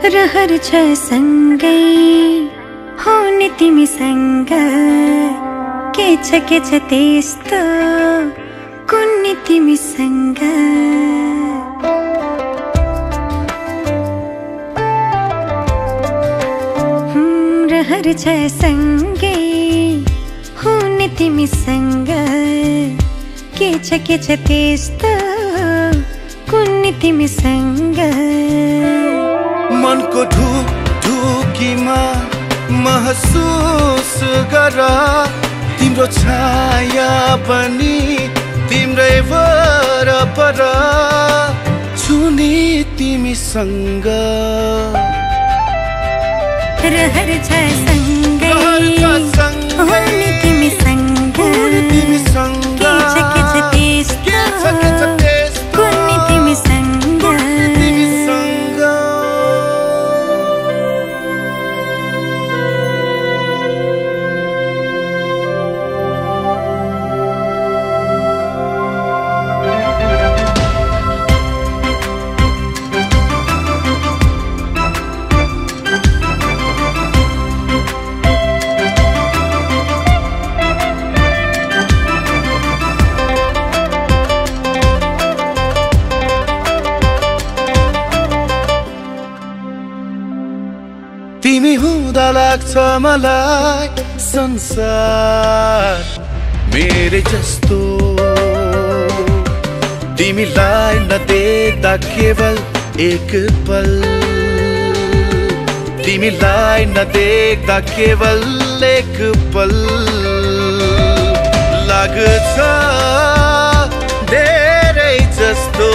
रहर छ सँगै हुने तिमीसँग के छ त्यस्तो कुन्नी तिमीसँग रहर छ सँगै हुने तिमीसँग के छ त्यस्तो कुन्नी तिमीसँग मनको ढुकीमा महसुस गर तिम्रो छाया पनि तिम्रै वरपर छुने तिमीसँग रहर छ सँगै हुने तिमीसँग के छ त्यस्तो कुन्नी तिमीसँग तिमी हुँदा लाग्छ मलाई संसार मेरे जस्तो तिमीलाई नदेख्दा केवल एक पल तिमीलाई नदेख्दा केवल एक पल लाग्छ धेरै जस्तो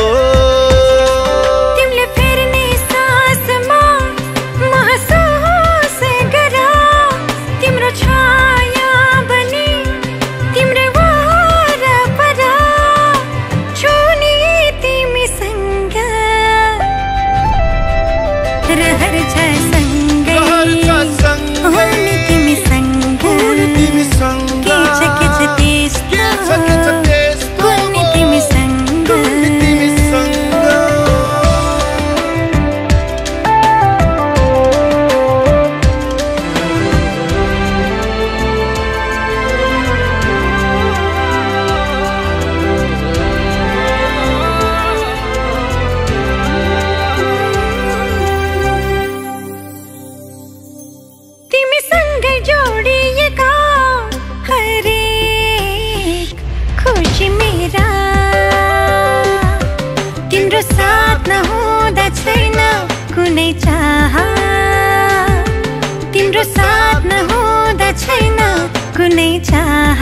तिम्रो साथ नहुँदा छैन कुनै चाह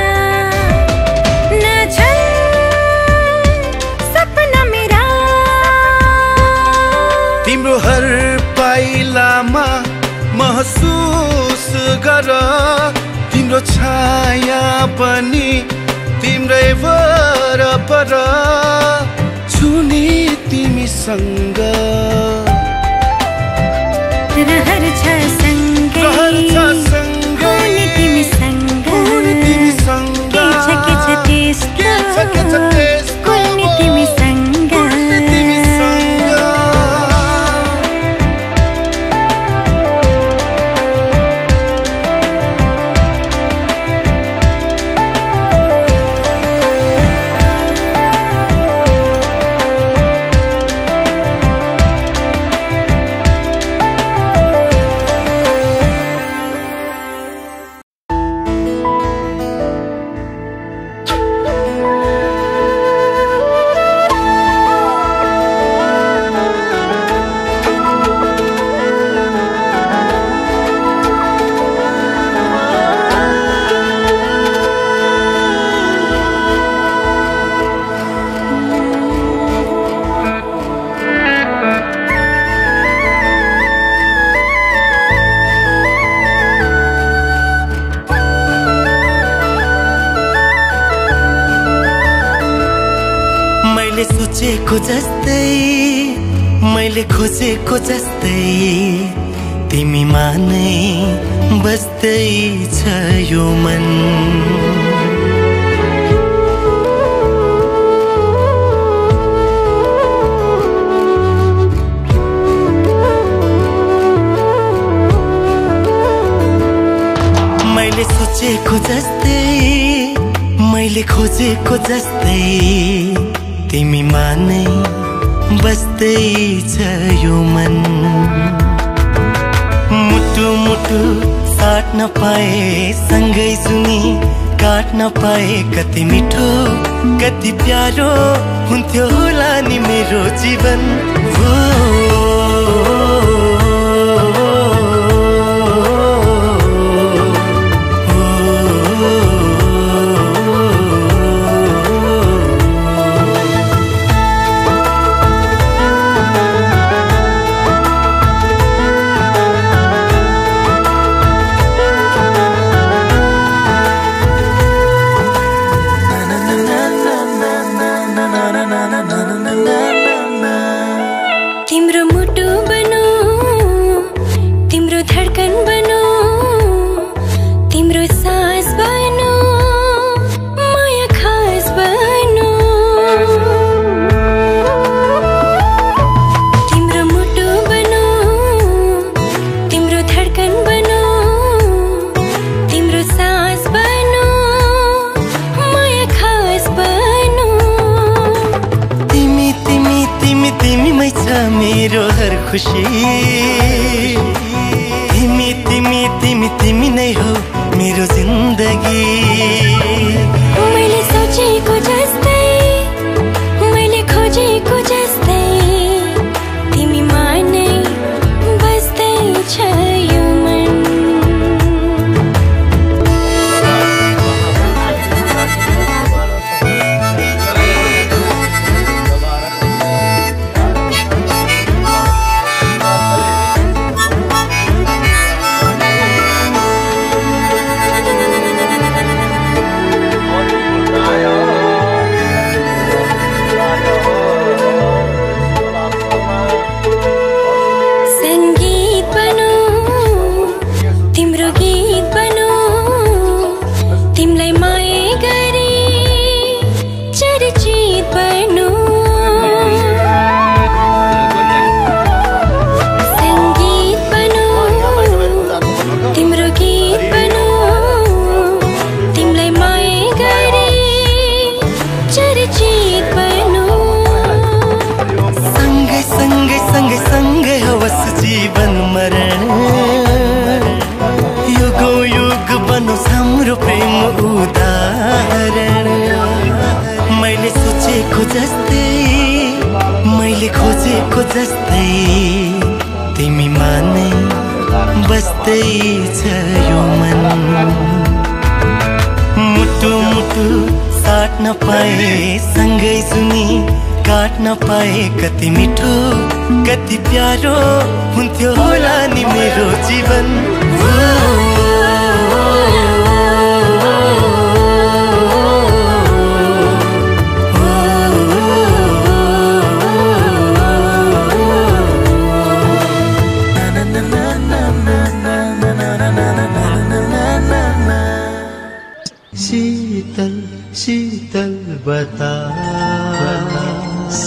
नछन् सपना मेरा तिम्रो हर पाइलामा महसुस गर तिम्रो छाया पनि तिम्रै वरपर छुने तिमीसँग रहर छ सँगै हुने तिमीसँग के छ त्यस्तो कुन्नी तिमीसँग सोचेको जस्तै मैले खोजेको जस्तै तिमीमा नै बस्दै छ यो मन सोचेको जस्तै मैले खोजेको जस्तै तिमीमा नै बस्दैछ यो मन मुटु मुटु साट्न पाए सँगै सुनी काट्न पाए कति मिठो कति प्यारो हुन्थ्यो होला नि मेरो जीवन तिम्रो मुटु बनो तिम्रो धडकन बनो तिम्रो सास बनो माया खास बनो तिम्रो मुटु बनो तिम्रो धडकन बनो तिम्रो सास बनो माया खास बनो तिमी तिमी तिमी तिमीमै छ मेरो हर खुसी तिमी तिमी तिमी तिमी नै हो मेरो जिन्दगी मैले सोचेको जस्तै मैले खोजेको जस्तै तिमीमा नै बस्दैछ यो मन जीवन मरण युगो युग बनोस् हाम्रो प्रेम उदाहरण मैले सोचेको जस्तै मैले खोजेको जस्तै तिमीमा नै बस्दैछ यो मन मुटु मुटु साट्न पाए सँगै सुनी काट्न पाए कति मिठो कति प्यारो हुन्थ्यो होला नि मेरो जीवन शीतल शीतल बतास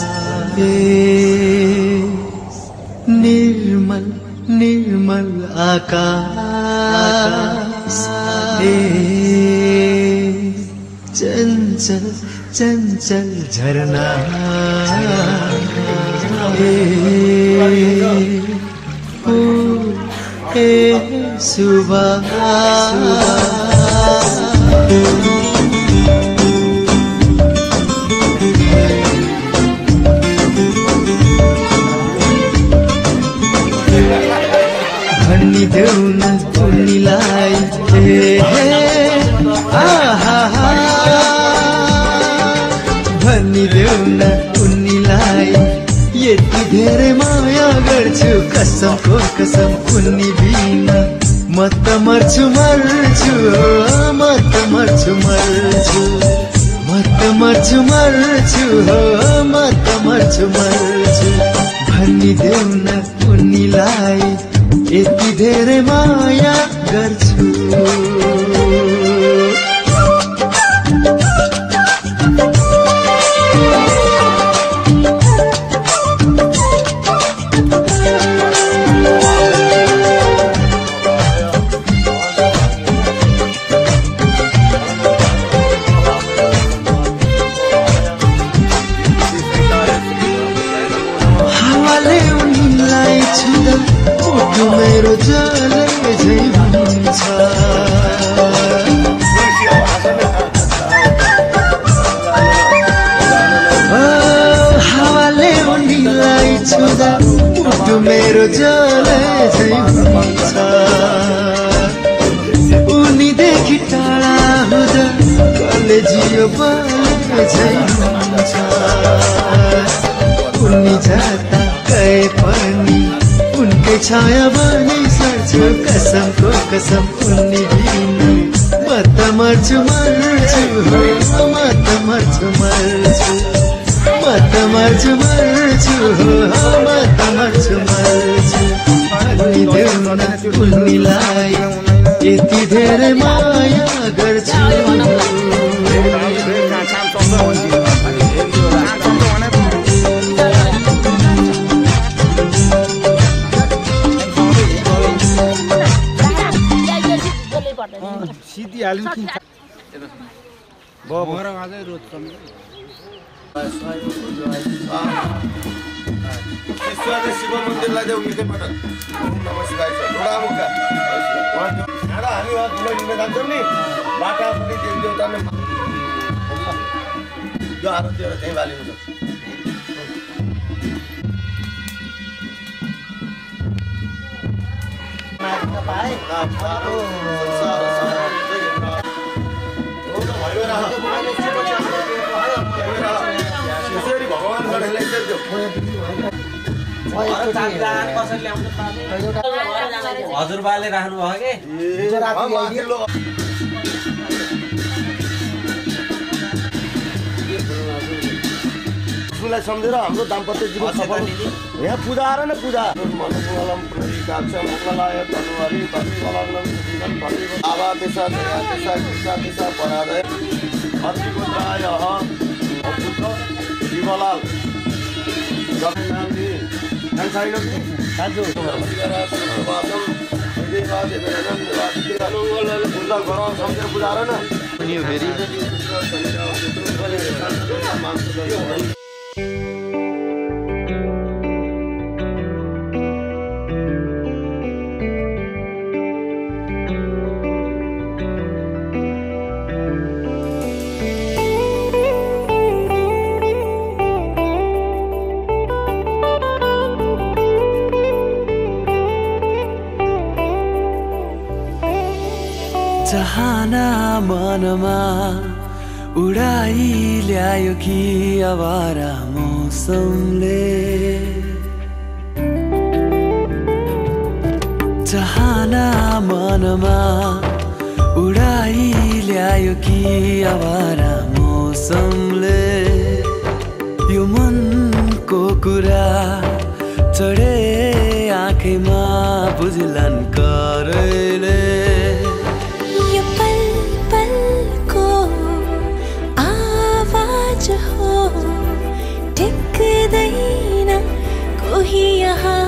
निर्मल निर्मल आकाश चंचल चंचल झरना सुबह भनिदेऊ न उनीलाई भनिदेऊ न उनीलाई यति धेरै माया गर्छु कसमको कसम उनी बिना म त मर्छु मर्छु म त मर्छु मर्छु म त मर्छु मर्छु म त मर्छु मर्छु भनिदेऊ न उनीलाई यति धेरै माया गर्छु बाले झै हुन्छ उनी जाता गए पनि उनकै छाया बनी सर्छु कसमको कसम उनी बिनु म त मर्छु मर्छु म त मर्छु मर्छु म त मर्छु मर्छु म त मर्छु मर्छु भनिदेऊ न उनीलाई यति धेरै माया गर्छु सिधी हालिन्छ भएर अझै रोज कमी शिव मन्दिरलाई देऊ निकै पटक नमस्कार छ थोडा मुका खाना हामी धुलो लिन जान्छौँ नि बाटापट्टि देवी देवताले यो आरतीहरू त्यहीँ बालिन्छ हजुरबाले राख्नु भयो के उसलाई सम्झेर हाम्रो दाम्पत्य जीवन सफल यहाँ पूजा आएर नै पूजा मनोमङ्गलम प्रतिकाक्ष मङ्गलाय तनुहरि प्रतिबलग्नं सुखिनं प्रतिबल आवा तेसा दया तेसा कृष्णा तेसा परादय अतिपुत्राय पुत्र शिवलाल जगन्नाथजी छैन दाजु पूजा गरौँ सम्झेर पूजा आएर न फेरि चाहना मनमा उडाई ल्यायो कि आवारा मौसमले चाहना मनमा उडाई ल्यायो कि आवारा मौसमले यो मनको कुरा चढे आँखैमा बुझलन करैले टिक्दैन कोही यहाँ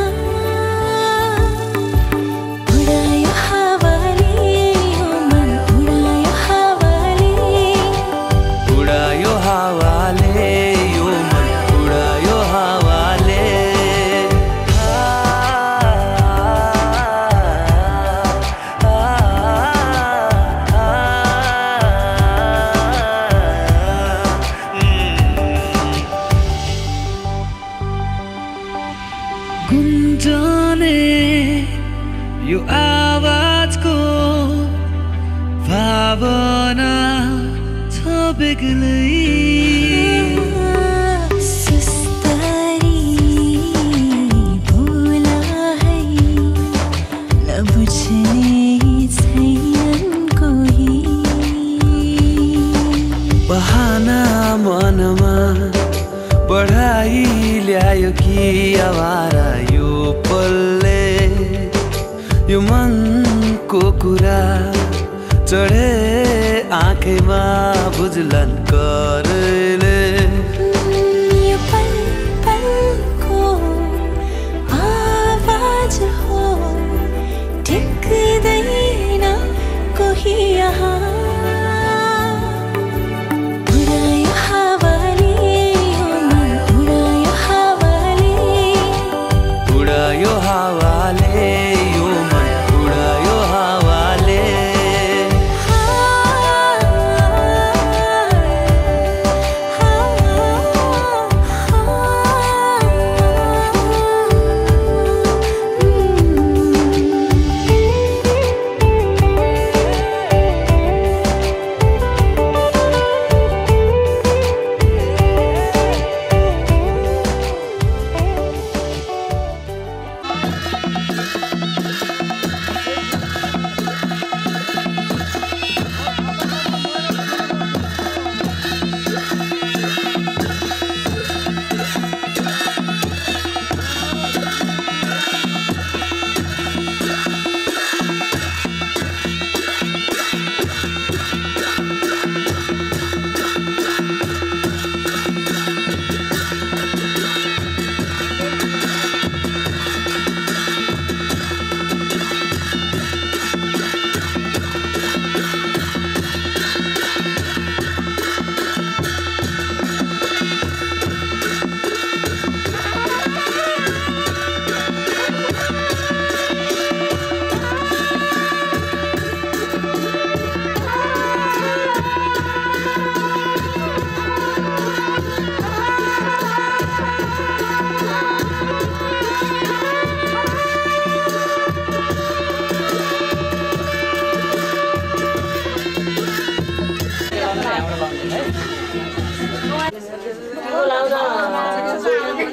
उडायो हावाले यो मन उडायो हावाले उडायो हावाले यो मन उडायो हावाले गुन्जने यो आवाजको भावना छ बेग्लै सुस्तरी बोला है नबुझ्ने छैनन् कोही बहाना मनमा बढाई ल्यायो कि आवारा यो पलले यो मनको कुरा चढे आँखैमा बुझलन करले यो पल पलको आवाज हो टिक्दैन कोही यहाँ उडायो हावाले यो मन उडायो हावाले उडायो हावाले यो मन उडायो हावाले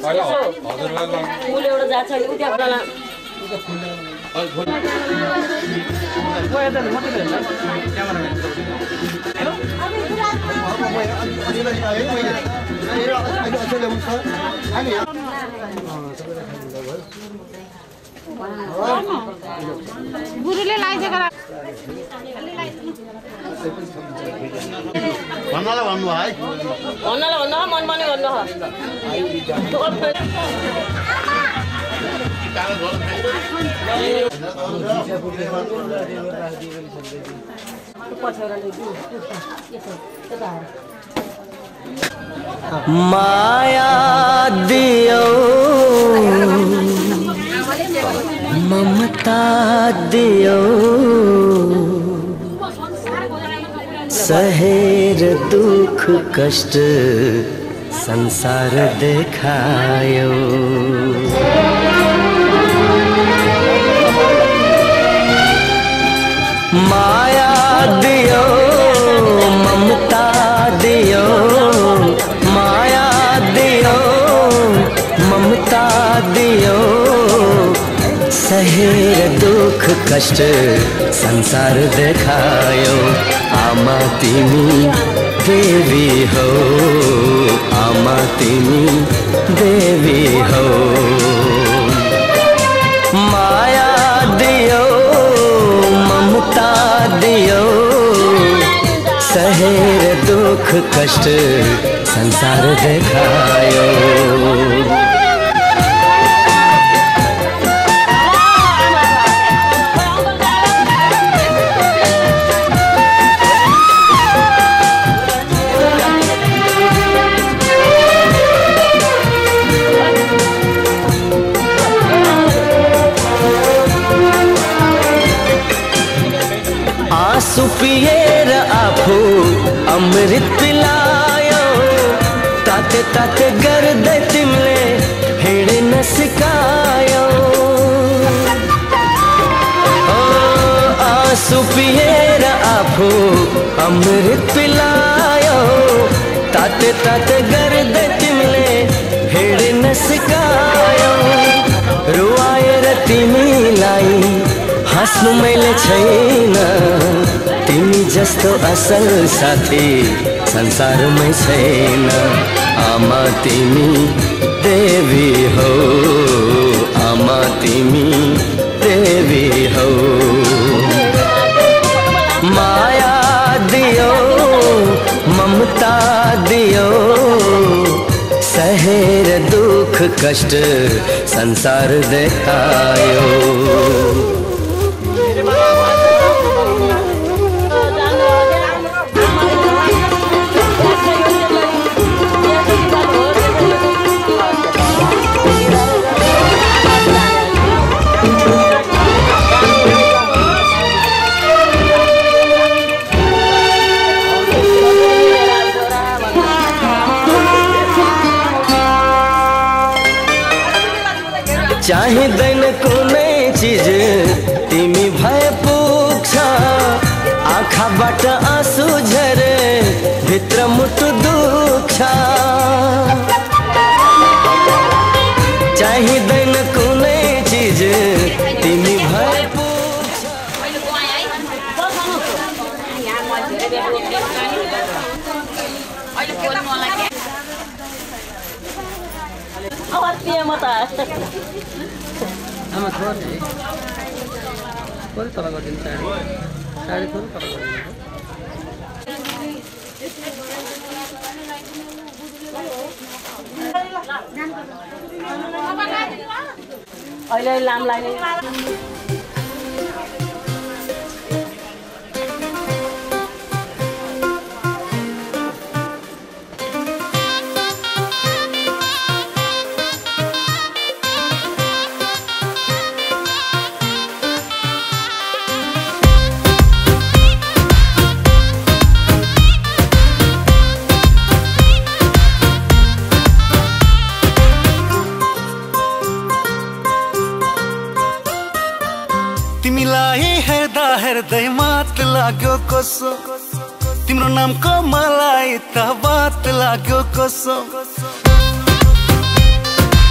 फुल एउटा जान्छ नि उता होला गुरुले लाइदिएको भन्नलाई भन्नु है भन्नलाई भन्नु मनमा नै भन्नु माया दियो ममता दियो सहेर दुख कष्ट संसार देखायो माया दियो ममता दियो माया दियो ममता दियो सहेर दुख कष्ट संसार देखायो आमा तिमी देवी हो आमा तिमी देवी हो माया दियो ममता दियो सहेर दुख कष्ट संसार देखायो आँसु पिएर आफू अमृत पिलायो ताते ताते गर्दै तिमीले हिँड्न सिकायो आँसु पिएर आफू अमृत पिलायो ताते ताते गर्दै तिमीले हिँड्न सिकायो रुवाएर तिमीलाई हाँस्नु मैले छैन तिमी जस्तो असल साथी संसारमै छैन आमा तिमी देवी हो आमा तिमी देवी हो माया दियो ममता दियो सहेर दुख कष्ट संसार देखायो चाहिँदैन कुनै चिज तिमी भए पुग्छ आँखाबाट आँसु झरे भित्र मुटु दुख्छ चाहिँदैन कुनै चिज तिमी भए पुग्छ आमा थोर है थोरै तल गरिदिनु साडी साडी थोरै तल गरिदिनु अहिले लाम लाग्ने हेर्दै मात लाग्यो कसो तिम्रो नामको मलाई त बात लाग्यो कसो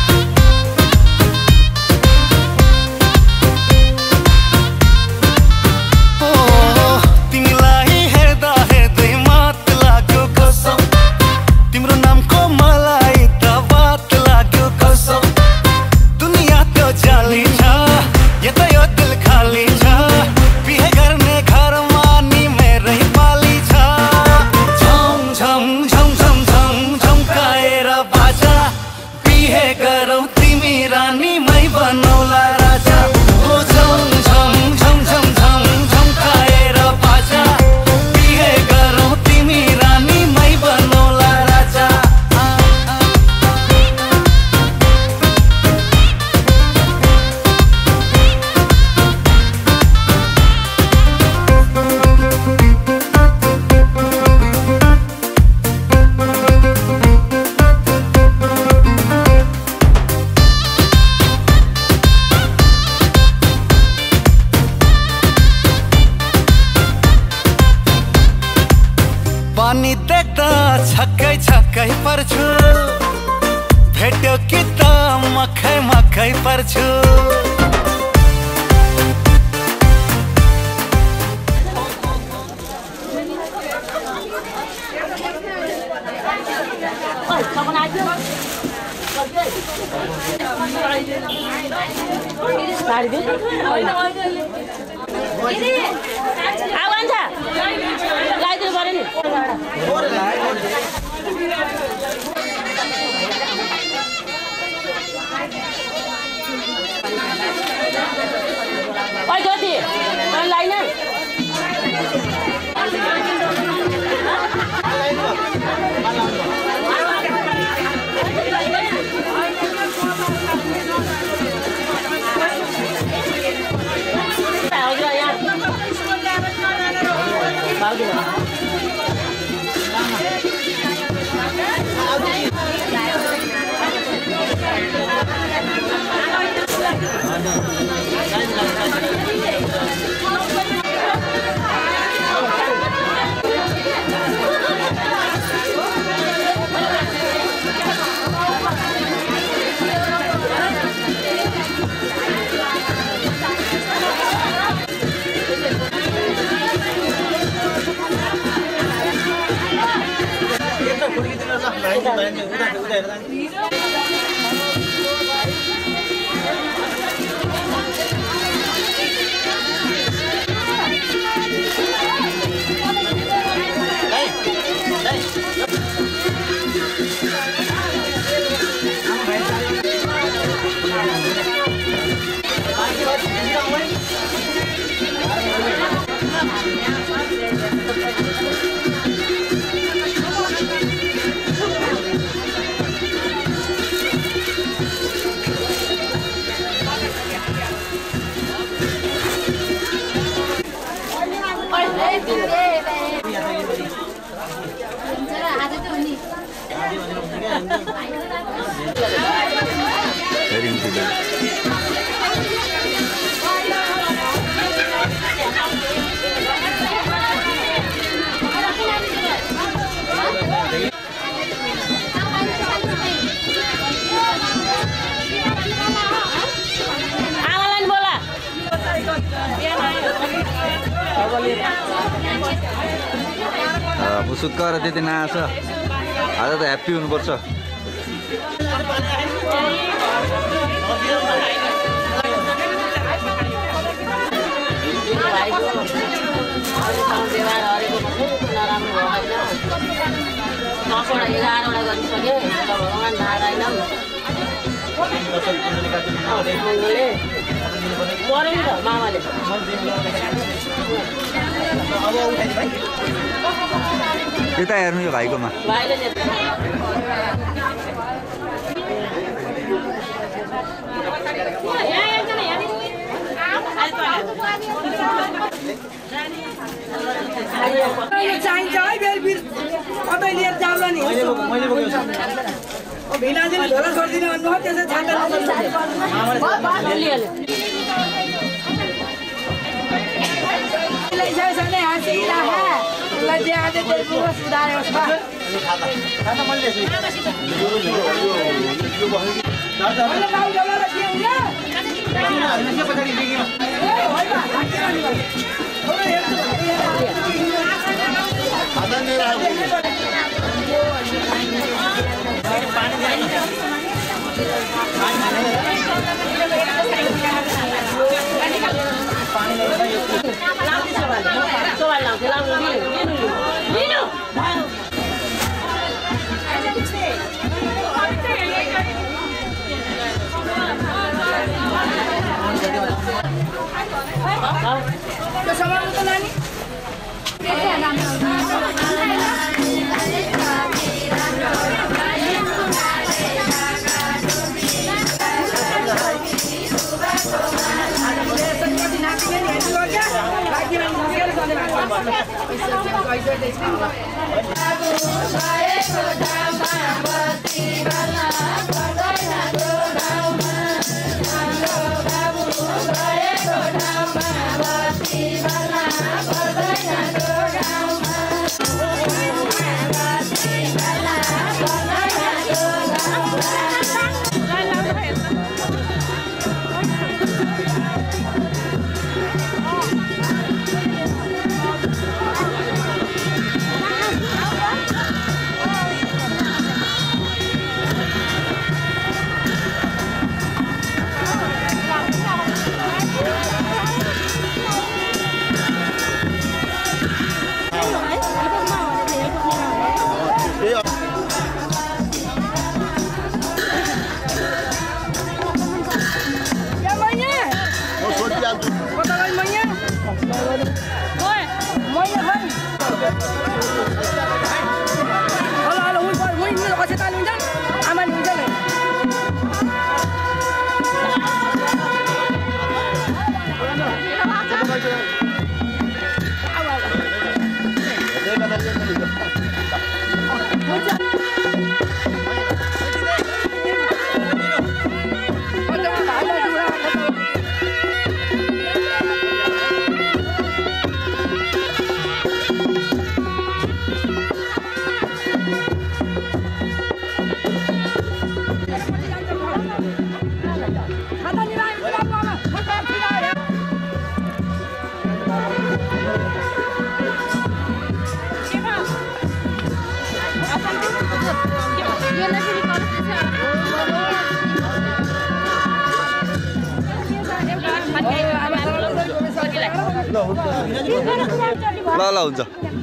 छक्कै छक्कै पर्छु भेट्यो कि त मक्खै मक्खै पर्छु लगाइदिनु पर्यो नि ओइ ज्योति लाइन मुसुक्क र त्यति नआछ आज त ह्याप्पी हुनुपर्छ मामाले यता हेर्नु यो भाइकोमा चाहिन्छ है बेलबिर कतै लिएर जाउँला नि भिनाजीले झोला छोडिदिनु भन्नु हो त्यसै छाता सँगै हाँसिरहे उसलाई आज त्यसको सुधारोस् ल ल हुन्छ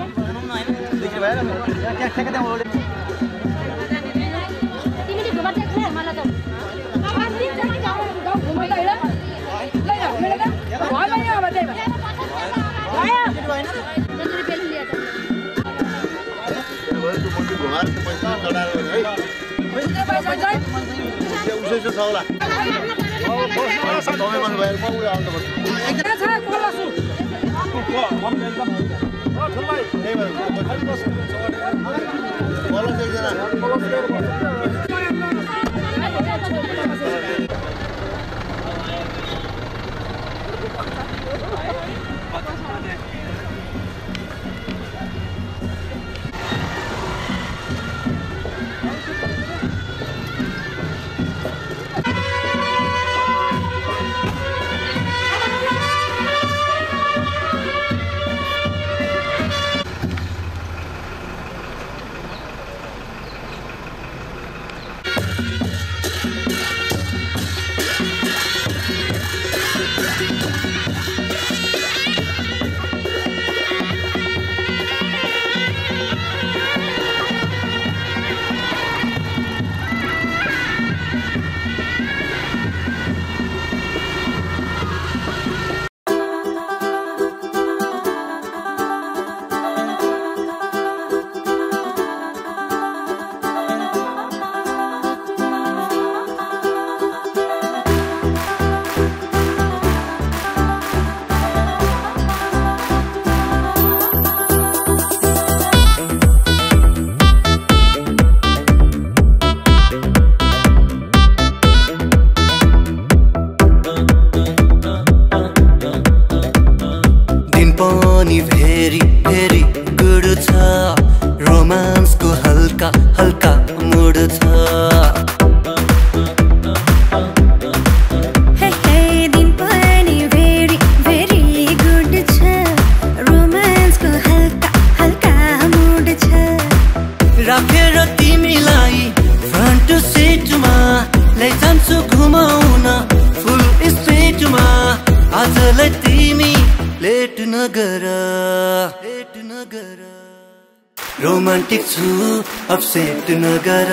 रोमांटिक छु अपसेट नगर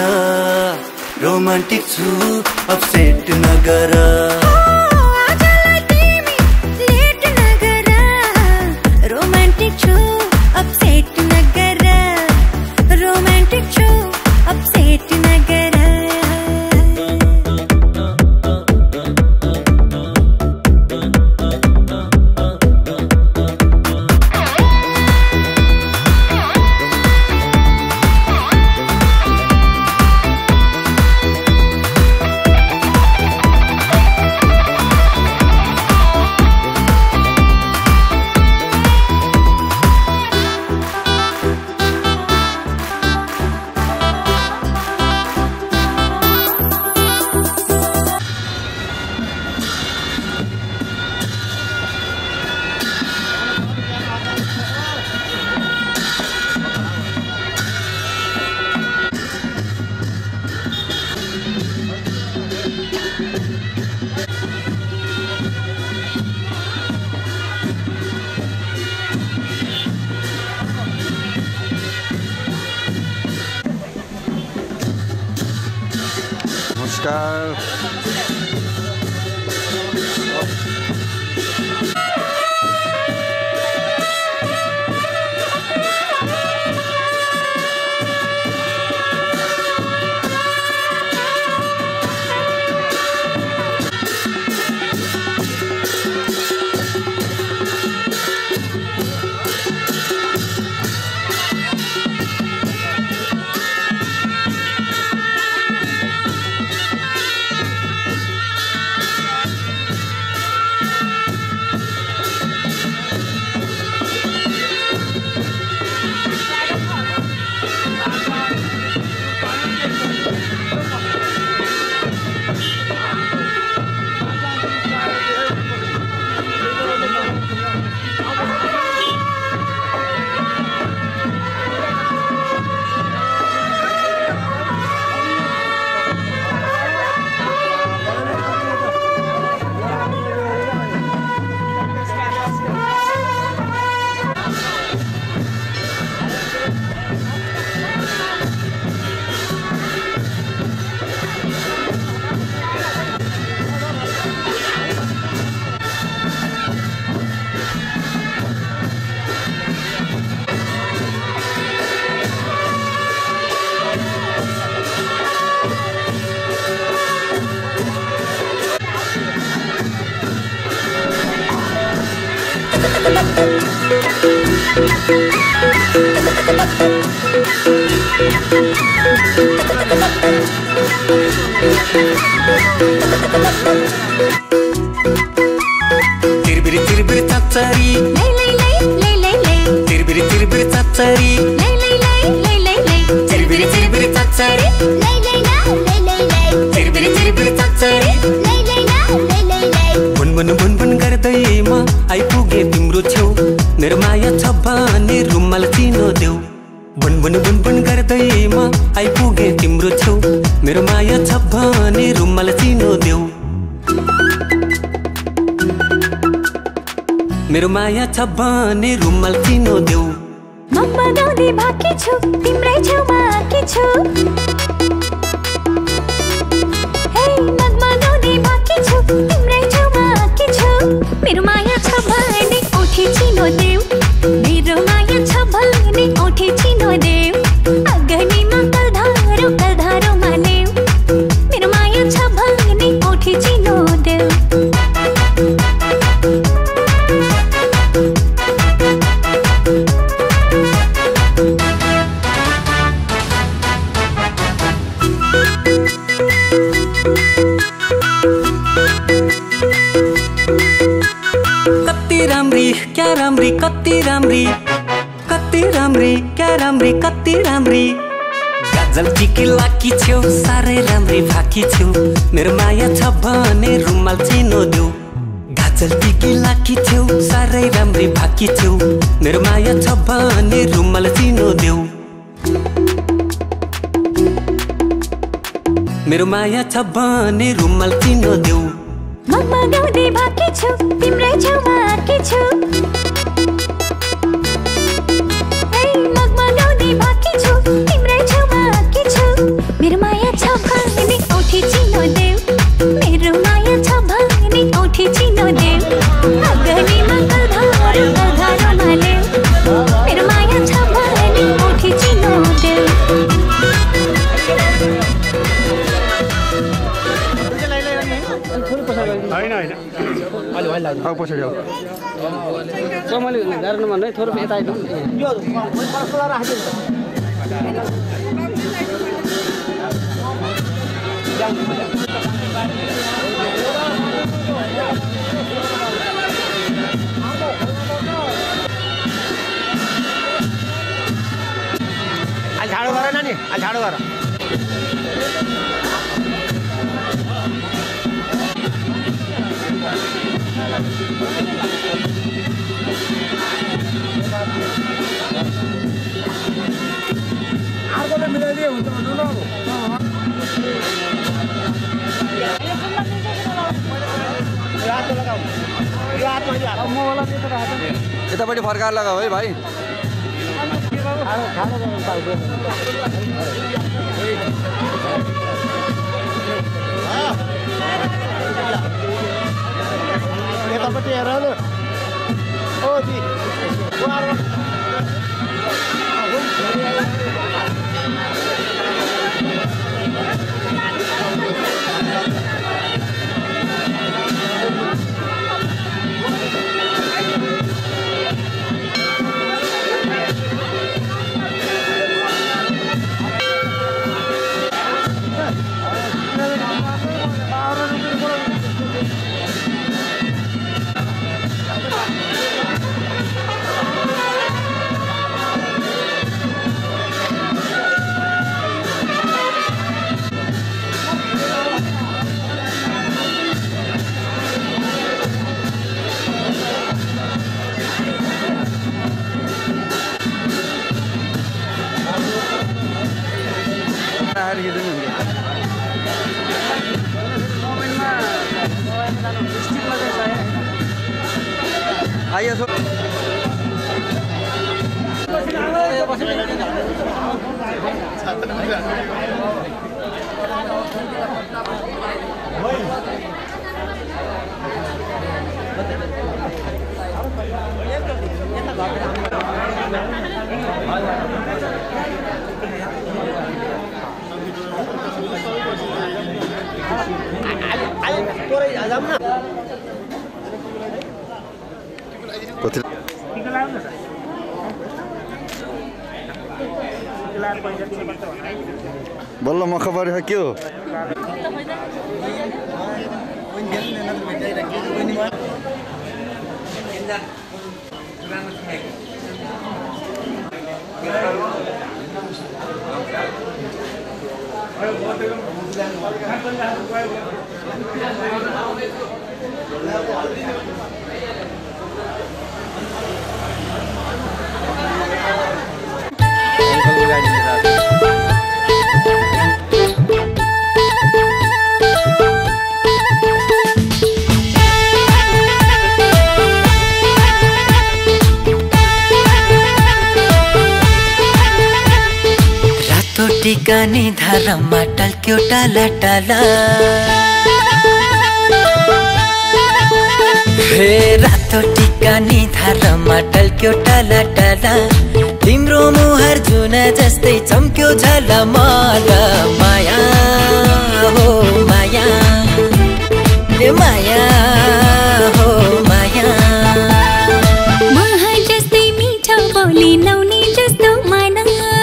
रोमांटिक छु अपसेट नगर रोमांटिक छु अपसेट नगर रोमांटिक छु अपसेट नगर नमस्कार तिरबिर तिरबिर चच्चरी लै लै लै लै लै लै तिरबिर तिरबिर चच्चरी लै लै लै लै लै लै तिरबिर तिरबिर चच्चरी लै लै ला लै लै लै तिरबिर तिरबिर चच्चरी लै लै ला लै लै लै बुनबुन बुनबुन गर्दै म आइपुगे तिम्रो छेउ मेरो माया छ भने रुमाल चिनो देऊ बुनबुन बुनबुन गर्दै म आइपुगे तिम्रो छेउ मेरो माया छ भने रुमाल चिनो देऊ मेरो माया छ भने रुमाल चिनो देऊ मम्मा गाउँदै बाँकी छु तिम्रै छेउमा आँकी छु हे मम्मा गाउँदै बाँकी छु तिम्रै छेउमा आँकी छु मेरो माया छ भने ओठी चिनो देऊ मेरो माया छ भने ओठी चिनो देऊ अगनीमा कलधारो मानेऊ मेरो माया छ भने ओठी चिनो देऊ क्या राम्री कति राम्री कति राम्री क्या राम्री कति राम्री गाजल टिकी लाकी छेउ साह्रै राम्री भाकी छेउ मेरो माया छ भने रुमाल चिनो देऊ गाजल टिकी लाकी छेउ साह्रै राम्री भाकी छेउ मेरो माया छ भने रुमाल चिनो देऊ मेरो माया छ भने रुमाल चिनो देऊ मम्मा गाउँदै बाँकी छु तिम्रै छेउमा आँकी छु हे मम्मा गाउँदै बाँकी छु तिम्रै छेउमा आँकी छु मेरो माया छ भने ओठी चिनो देऊ मेरो माया छ भने ओठी चिनो देऊ अगनीमा कलधारो मानेऊ मेरो माया छ भने ओठी चिनो देऊ होइन होइन अब पछाडि आऊ मैले गाह्रो नभन्नु है थोरै यता आइदिनु अलि झाडो गर नानी अलि झाडो गर अर्कोले मिलाइदिए हुन्छ भन्नु न यतापट्टि फर्काएर लगाऊ है भाइ यतापट्टि हेर न ओ जी आइए सो कति बल्ल मख परेको के हो टिकानी धारमा टल्क्यो टाला टाला हे रातो टिकानी धारमा टल्क्यो टाला टाला तिम्रो मुहार जुन जस्तै चम्क्यो झलमल माया हो माया ए माया हो माया मह जस्तै मिठो बोली लाउने जस्तो मन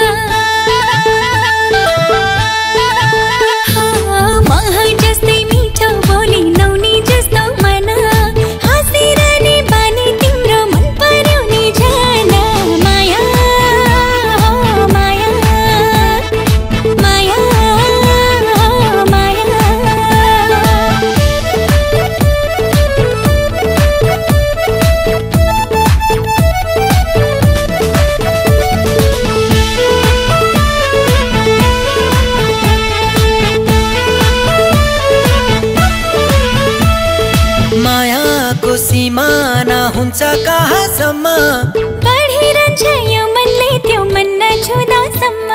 हुन्छ कहाँसम्म बढिरहन्छ यो मनले त्यो मन नछुँदासम्म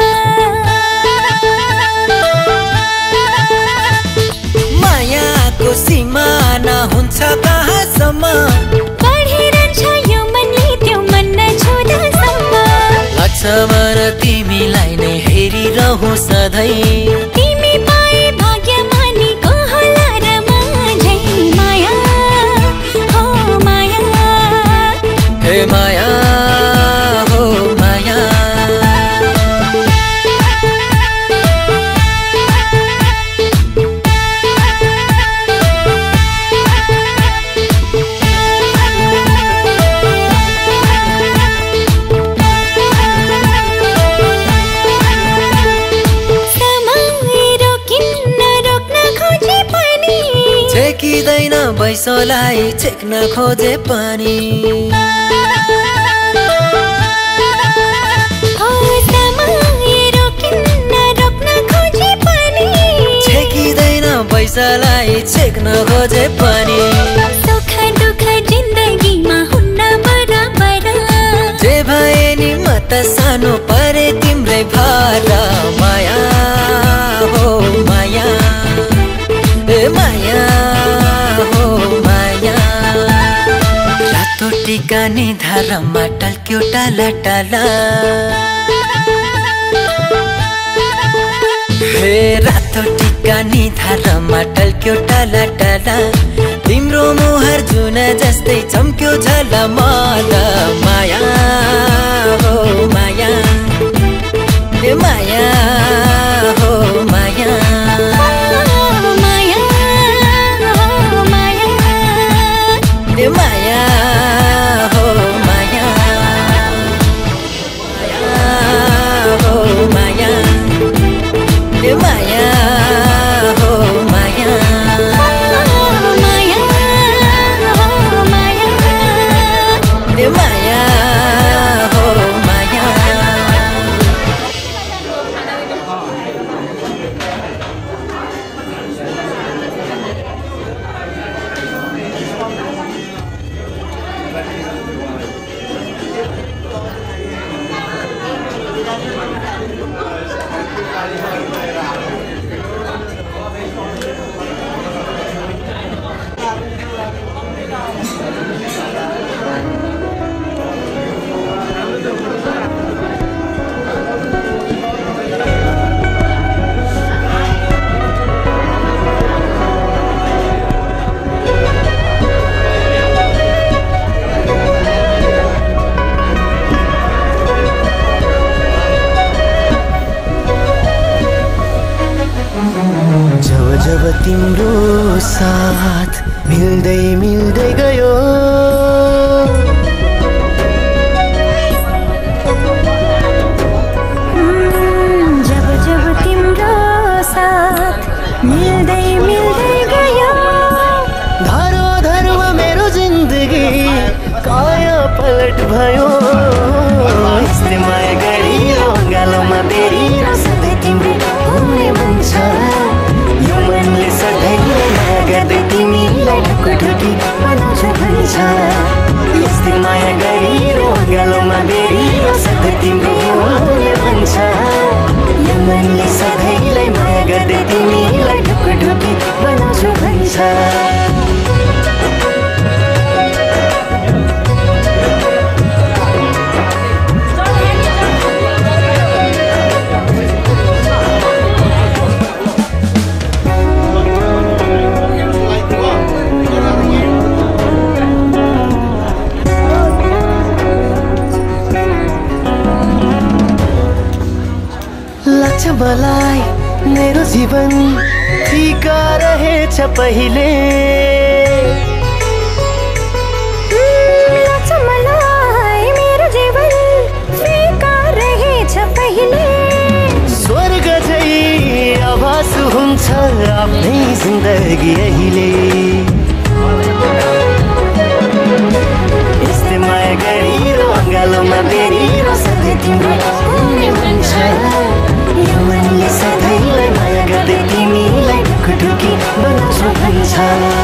मायाको सिमाना हुन्छ कहाँसम्म बढिरहन्छ यो मनले त्यो मन नछुँदासम्म लक्ष्मण तिमीलाई नै हेरिरहँ सधैँ तिमी पाए भाग्यमानीको होला र माझै माया हो माया हे माया हो माया छेकिँदैन बैसोलाई छेक्न खोजे पनि छेकिँदैन बैसोलाई छेक्न खोजे पनि सुख दुःख जिन्दगीमा हुन्न बराबर जे भए नि म त सानो परे तिम्रै भर माया हो माया ए माया हो माया रातो टिकानी धारमा टल्क्यो टाला टाला हे रातो टिकानी धारमा टल्क्यो टाला टाला तिम्रो मुहार जुन जस्तै चम्क्यो झलमल माया हो माया ए माया हो माया ए माया हो माया माया हो माया ए माया हो माया माया हो माया ए माया भन्छ यस्तै माया गरिरो गालोमा बेरिरो सधैँ तिम्रो हुने भन्छ यो मनले सधैँलाई माया गर्दै तिमीलाई ढुकढुकी बनाउँछु भन्छ लाग्छ मलाई मेरो जीवन फिका रहेछ पहिले लाग्छ मलाई मेरो जीवन फिका रहेछ पहिले स्वर्ग झै आभास हुन्छ आफ्नै जिन्दगी अहिले यस्तै माया गरिरो अँगालोमा बेरिरो सधैँ तिम्रो हुने भन्छ यो मनले सधैँलाई माया गर्दै तिमीलाई ढुकढुकी बनाउँछु भन्छ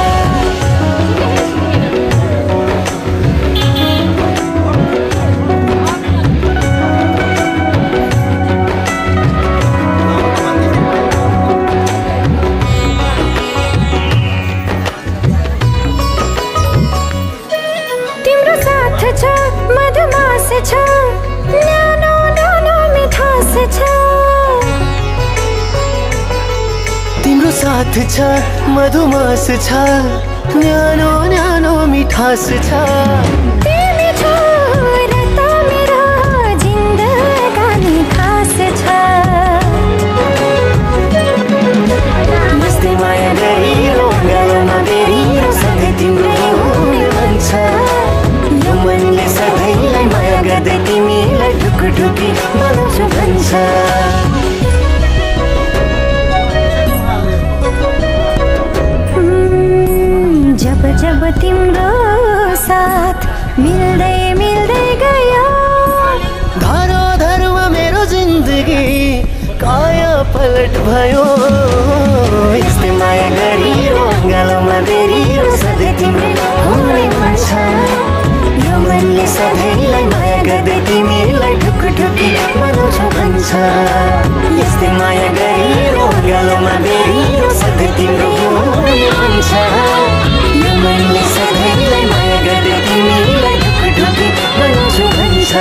तिम्रो साथ छ मधुमास छ न्यानो न्यानो मिठास छ तिम्रो साथ छ मधुमास छ न्यानो न्यानो मिठास छ तिमी छौ र त मेरो जिन्दगानी खास छ यस्तै माया गरिरो गालोमा बेरिरो सधैँ तिम्रो हुने भन्छ यो मनले सधैँलाई माया गर्दै तिमीलाई ढुकढुकी बनाउँछु भन्छ जब जब तिम्रो साथ मिल्दै मिल्दै गयो धरोधरमा मेरो जिन्दगी काया पलट भयो यस्तै माया गरिरो गालोमा बेरिरो सधैँ तिम्रो हुने भन्छ यो मनले सधैँलाई माया गर्दै तिमीलाई ढुकढुकी बनाउँछु भन्छ यस्तै माया गरिरो गालोमा बेरिरो सधैँ तिम्रो हुने भन्छ यो मनले सधैँलाई माया गर्दै तिमीलाई ढुकढुकी बनाउँछु भन्छ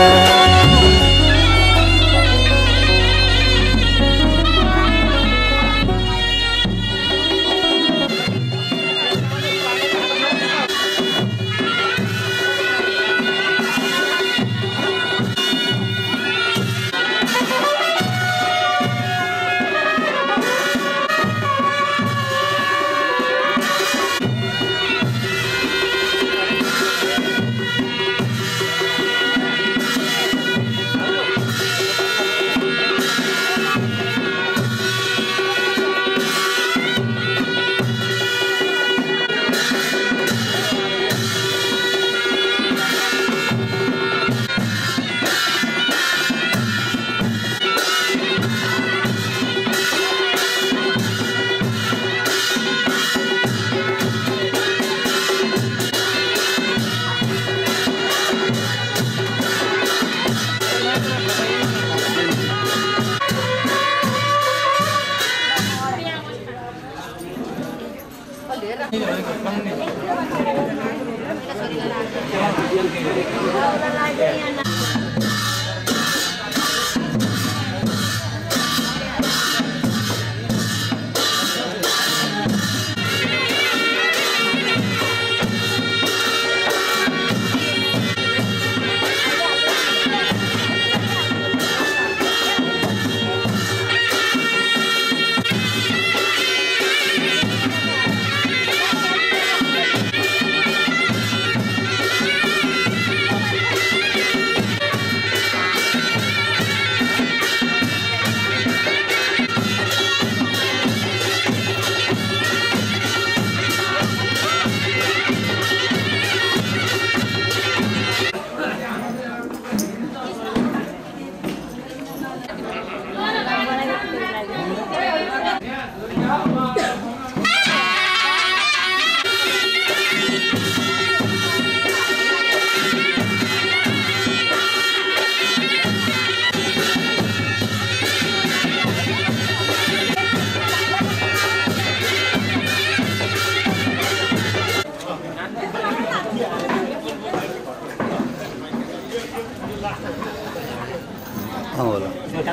होला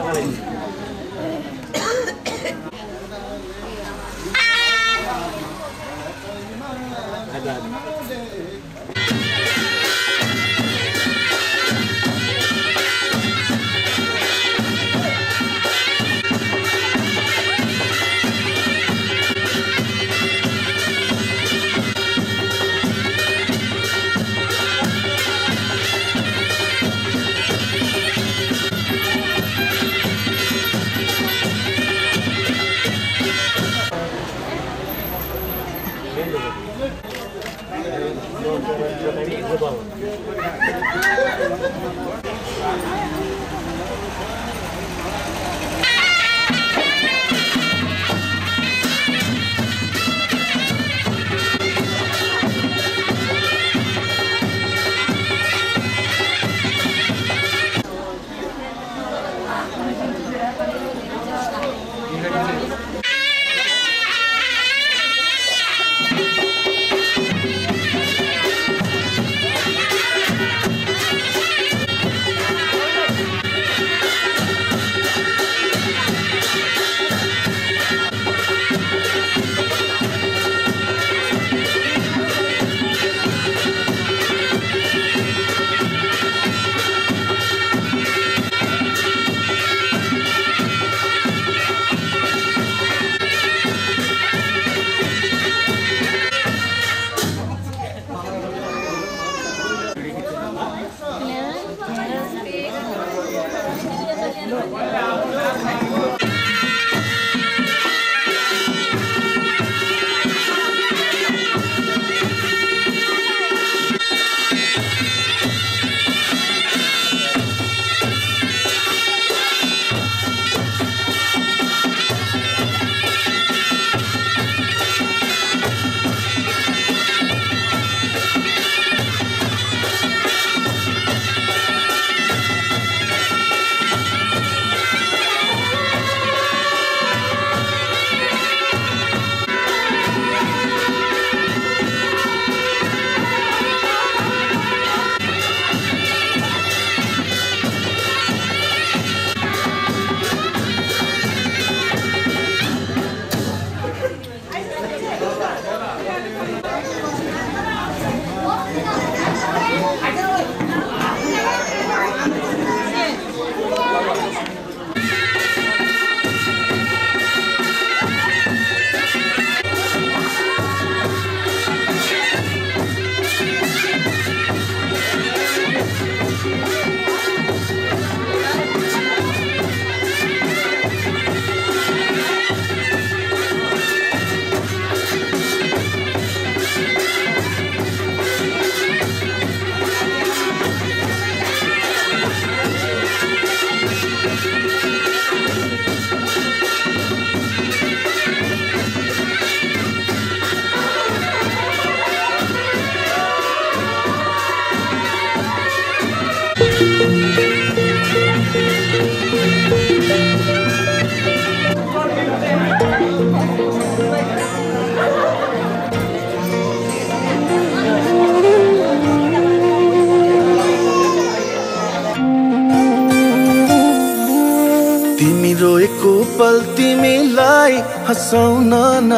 रोएको पल तिमीलाई हँसाउन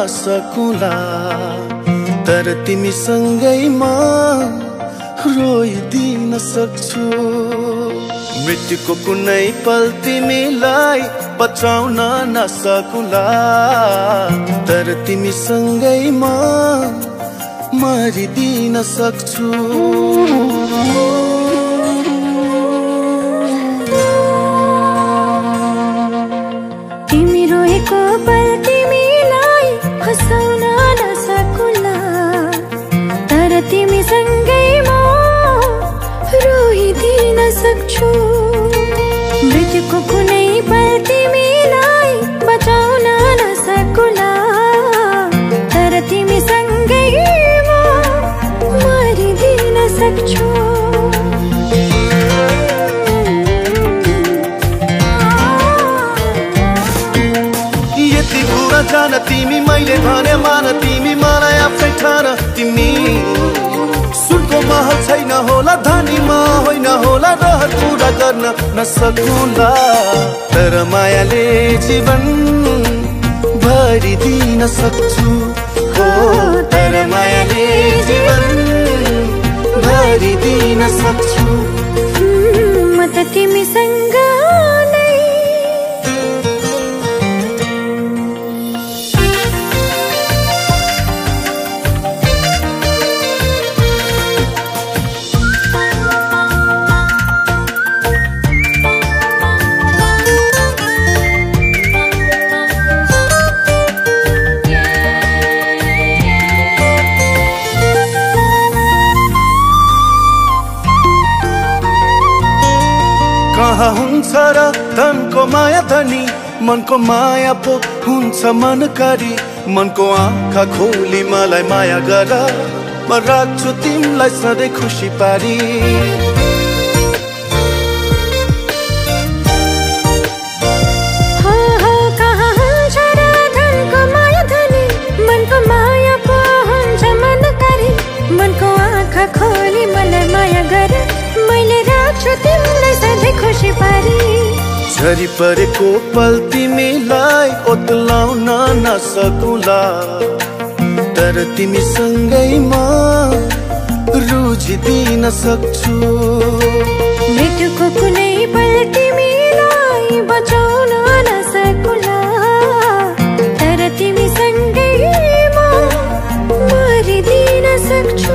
नसकुला, तर तिमीसँगै म रोइदिन सक्छु। मृत्युको कुनै पल तिमीलाई बचाउन नसकुला, तर तिमीसँगै म मरिदिन सक्छु। तिमी रोएको पल तिमीलाई हँसाउन नसकुला, तर तिमीसँगै म रोइदिन सक्छु। मृत्युको कुनै पल तिमीलाई बचाउन नसकुला, तर तिमीसँगै म मरिदिन सक्छु। जान तिमी मैले भने मान, तिमी मलाई आफै ठान। तिमी सुनको महल छैन होला, धनीमा होइन होला चाहत पूरा गर्न नसकुला तर मायाले जीवन भरिदिन सक्छु हो तर मायाले जीवन भरिदिन सक्छु म त तिमीसँग नै कहाँ हुन्छ र धनको माया धनी मनको माया पो हुन्छ मनकारी मनको आँखा खोली मलाई माया गर म राख्छु तिमीलाई सधैँ खुसी पारी कहाँ हुन्छ र धनको माया धनी मनको माया पो हुन्छ मनकारी मनको आँखा खोली मलाई माया गर मैले राख्छु तिमीलाई सधैँ खुसी पारी झरी परेको पल तिमीलाई ओत्लाउन नसकुला तर तिमीसँगै म रुझिदिन सक्छु मृत्युको कुनै पल तिमीलाई बचाउन नसकुला तर तिमीसँगै म मरिदिन सक्छु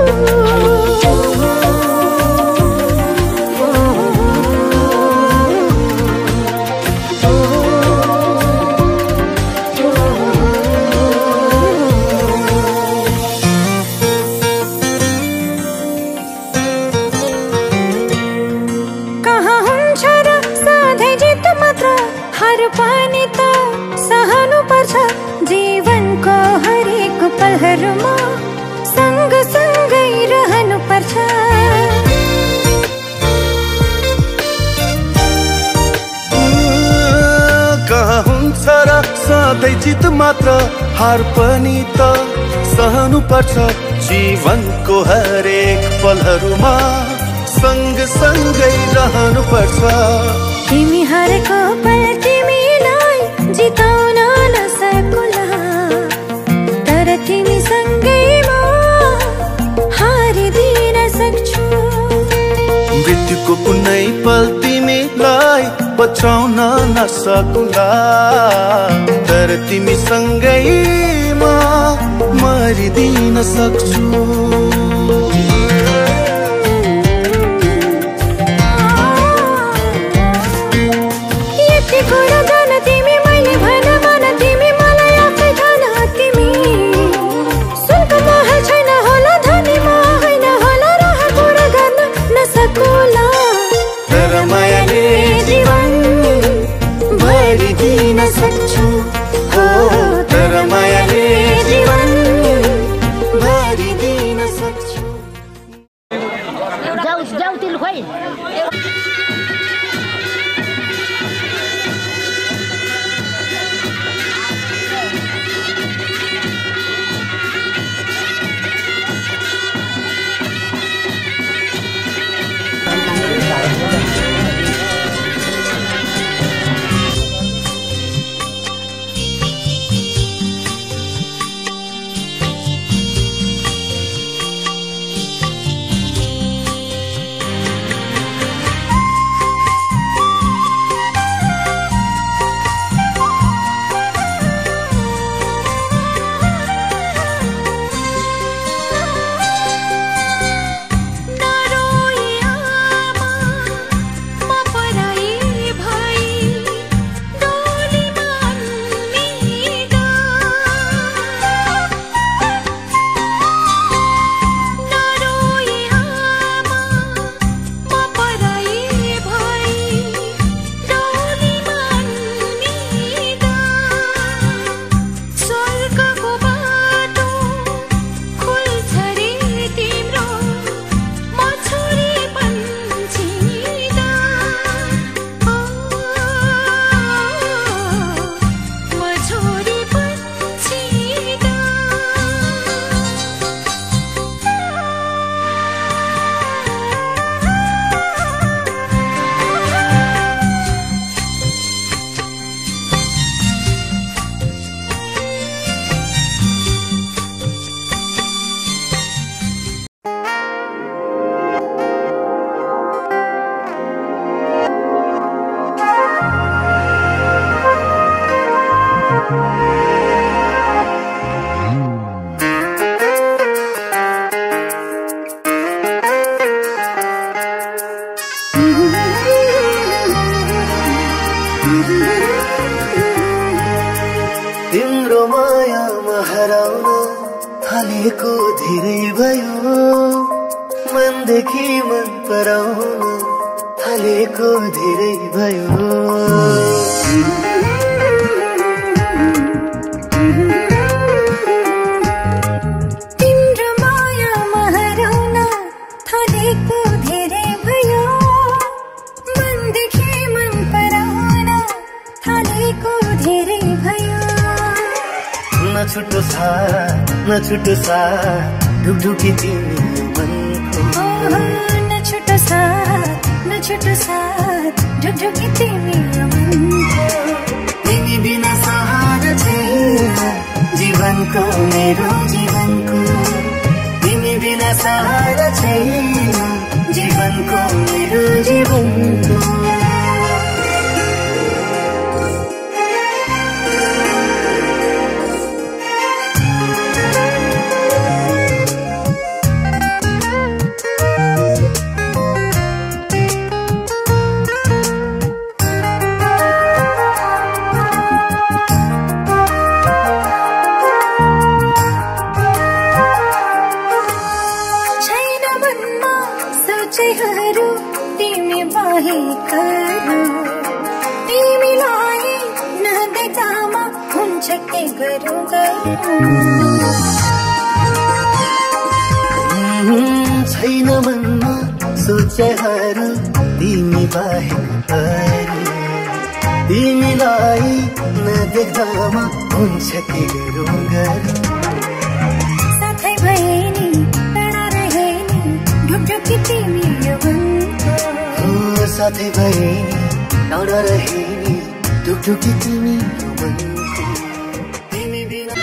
पानी त सहनु पर्छ जीवनको हरेक पलहरुमा सँग सँगै रहनु पर्छ कहाँ हुन्छ र सधैँ जित मात्र हार पनि त सहनु पर्छ जीवनको हरेक पलहरुमा सँग सँगै रहनु पर्छ तिमी हारेको पल तिमीलाई जिताउन नसकुला तर तिमीसँगै म हारिदिन सक्छु मृत्युको कुनै पल तिमीलाई बचाउन नसकुला तर तिमीसँगै म मरिदिन सक्छु कुरा जान तिमी मैले भन मन तिमी मलाई आफै जान तिमी सुनको महल छैन होला धनी म होइन होला रह कुरा गर्न नसकुला तर मायाले जीवन भरिदिन सक्छु हो तर मायाले जीवन भरिदिन सक्छु पराउन थालेको धेरै भयो मनदेखि मन पराउन थालेको धेरै भयो तिम्रो मायामा हराउन थालेको धेरै भयो मनदेखि मन पराउन थालेको धेरै भयो नछुटो साथ ढुकढुकी तिमी मनको नछुटो साथ ढुकढुकी तिमी मनको तिमी बिना सहारा छैन जीवनको मेरो जीवनको तिमी बिना सहारा छैन जीवनको मेरो जीवनको तिमी बाहेकहरू तिमीलाई नदेखामा हुन्छ के गरौँ छैन मनमा सोचेहरू तिमी बाहेकहरू तिमीलाई नदेखामा हुन्छ के गरौँ साथै भए नि टाढा रहे नि ढुकढुकी तिमी साथै भए टाढा रहे नि ढुकढुकी तिमी तिमी बिना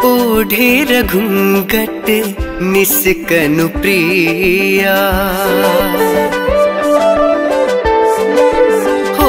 ओढेर घुङ्गट निस्कनु प्रिया हो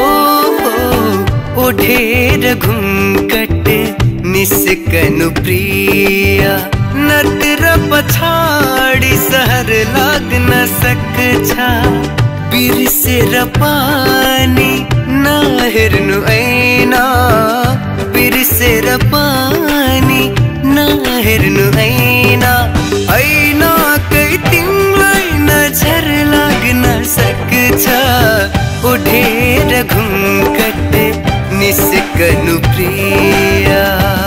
ओढेर घुङ्गट निस्कनु प्रिया नत्र पछाडी सहर लाग्न सक्छ बिर्सेर पानी नहेर्नु ऐना बिर्सेर पानी नहेर्नु ऐना ऐनाकै तिमीलाई नजर लाग्न सक्छ ओढेर घुङ्गट निस्कनु प्रिया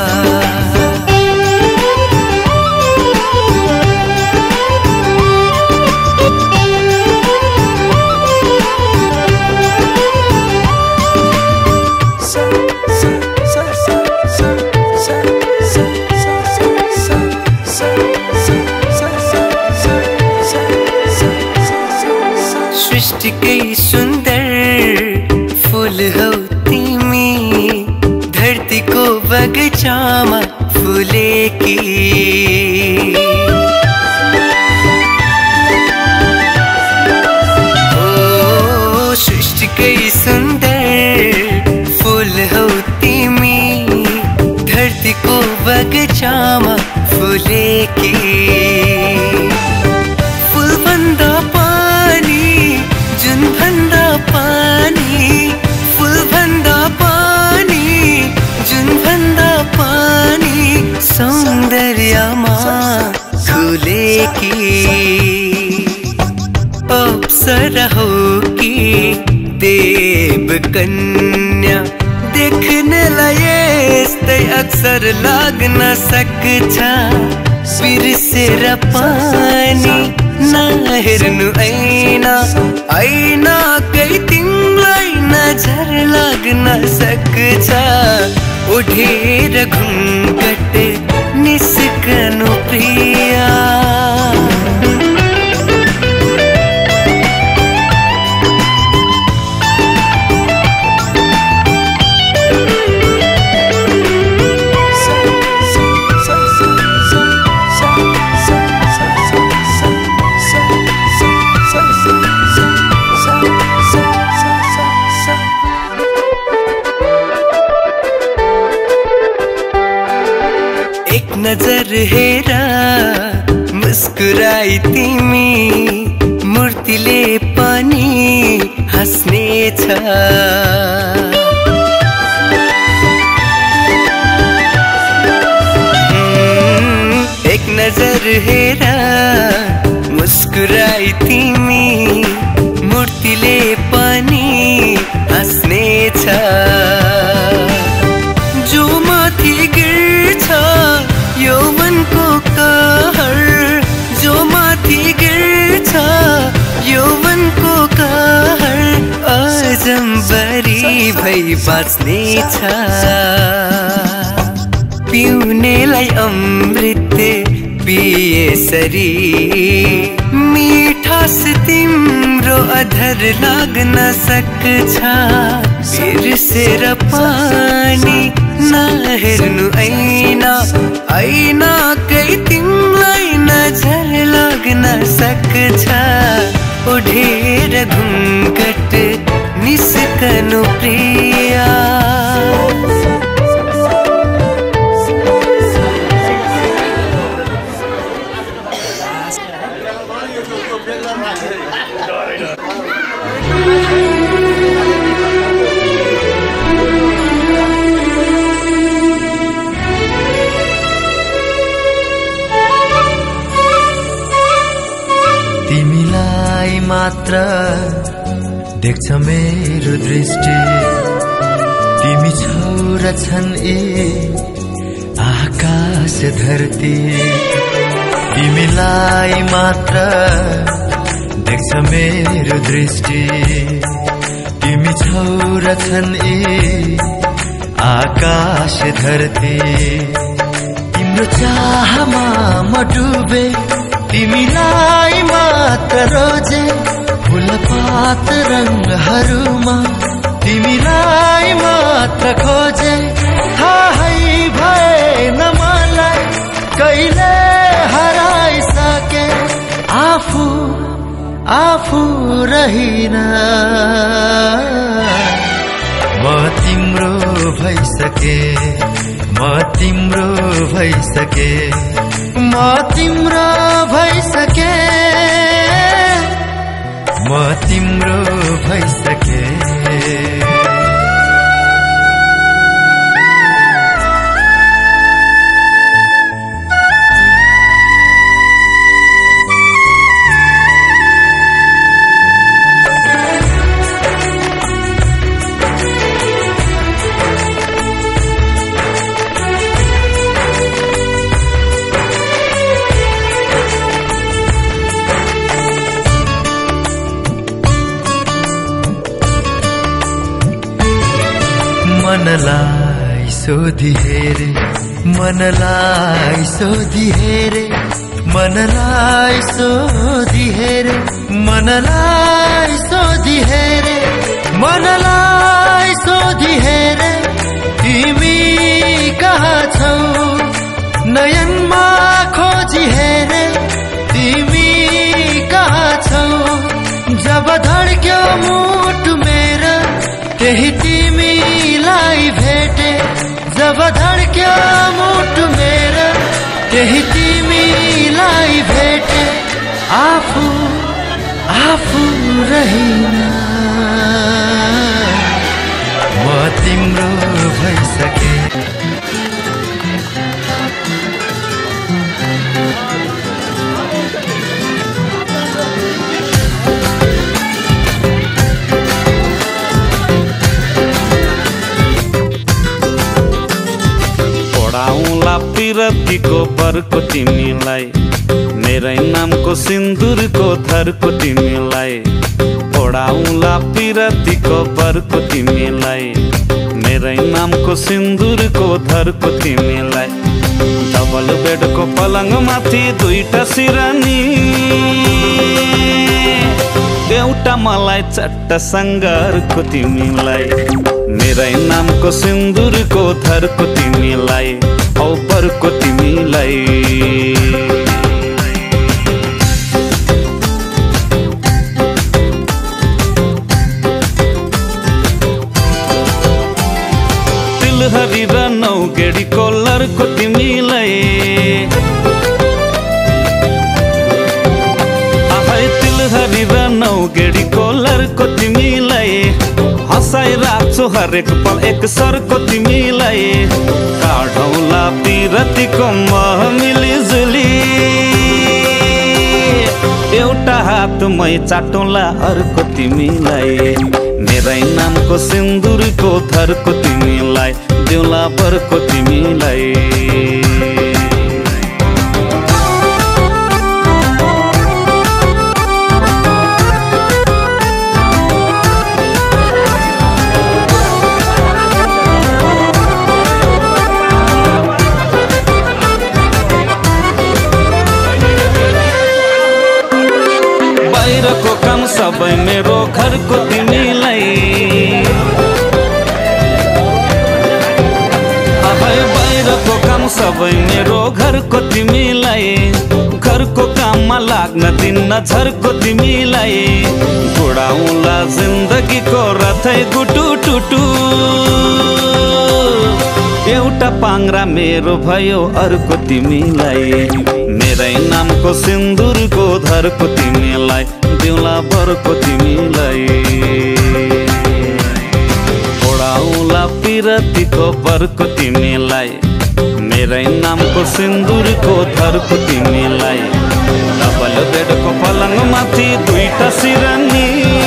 सृष्टिकै सुन्दर फूल हौ तिमी धरतीको बगैँचामा फुलेकी ओ सृष्टिकै सुन्दर फूल हौ तिमी धरतीको बगैँचामा फुलेकी फूलभन्दा जुनभन्दा पानी फूलभन्दा पानी जुनभन्दा पानी सौन्दर्यमा खुलेकी अप्सरा हो कि देव कन्या देख्नलाई यस्तै अक्सर लाग्न सक्छ बिर्सेर पानी नहेर्नु ऐना ऐनाकै तिमीलाई नजर लाग्न सक्छ ओढेर घुङ्गट निस्कनु प्रिया नजर हेरा मुस्कुराई तिमी मूर्तिले पनि हाँस्नेछ एक नजर हेरा मुस्कुराई तिमी मूर्तिले पनि हाँस्नेछ जो माथि गिर्छ यौवनको कहर जो माथि गिर्छ यौवनको कहर अजम्बरी भई बाँच्नेछ पिउनेलाई अमृत पिएसरी मिठास तिम्रो अधर लाग्न सक्छ बिर्सेर पानी नहेर्नु ऐना ऐनाकै तिमीलाई नजर लाग्न सक्छ ओढेर घुङ्गट निस्कनु प्रिया मात्र देख्छ मेरो दृष्टि तिमी छौ र छन् ए आकाश धरती तिमीलाई मात्र देख्छ मेरो दृष्टि तिमी छौ र छन् ए आकाश धरती तिम्रो चाहमा म डुबे तिमीलाई मात्र रोजे फूलपात रंगहरूमा तिमीलाई मात्र खोजे थाहै भएन मलाई आफू रहिन म तिम्रो भइसके म तिम्रो भइसके म तिम्रो भइसके म तिम्रो भइसके मनलाई सोधी हेरे मनलाई सोधी हेरे मनलाई सोधी हेरे मनलाई सोधी हेरे मनलाई सोधी हेरे तिमी कहाँ छौ नयनमा खोजी हेरे तिमी कहाँ छौ जब धड्क्यो मुटु मेरो त्यही तिमीलाई भेटे जब धड्क्यो मुटु मेरो त्यही तिमीलाई भेटे आफू आफू रहिन म तिम्रो भइसके पढाउला पिरतीको बरको तिमीलाई मेरै नामको सिन्दुरको थरको तिमीलाई पढाउला पिरतीको बरको तिमीलाई मेरै नामको सिन्दुरको थरको तिमीलाई डबल बेडको पलङमाथि दुईटा सिरानी एउटा मलाई चट्ट सङ्घारको तिमीलाई मेरै नामको सिन्दुरको थरको तिमीलाई औ परको तिमीलाई तिलहरी र नौगेडी कोलरको तिमीलाई आफै तिलहरी र नौगेडी कोलरको तिमीलाई हँसाइ राख्छु हरेक पल एक सरको तिमीलाई काढौला पिरतीको मह मिलिजुली एउटा हातमै चाटौला अर्को तिमीलाई मेरै नामको सिन्दुरको थरको तिमीलाई देउला बरको तिमीलाई बाहिरको काम सबै मेरो घरको तिमीलाई बाहिरको काम सबै मेरो घरको तिमीलाई घरको काममा लाग्न दिन्न झर्को तिमीलाई गुडाउला जिन्दगीको रथै गुटु टुटु एउटा पाङ्रा मेरो भयो अर्को तिमीलाई मेरै नामको सिन्दुरको धरको तिमीलाई देउला बरको तिमीलाई ओडाउला पिरतीको बरको तिमीलाई मेरै नामको सिन्दुरको धरको तिमीलाई डबल बेडको पलङमाथि दुईटा सिरानी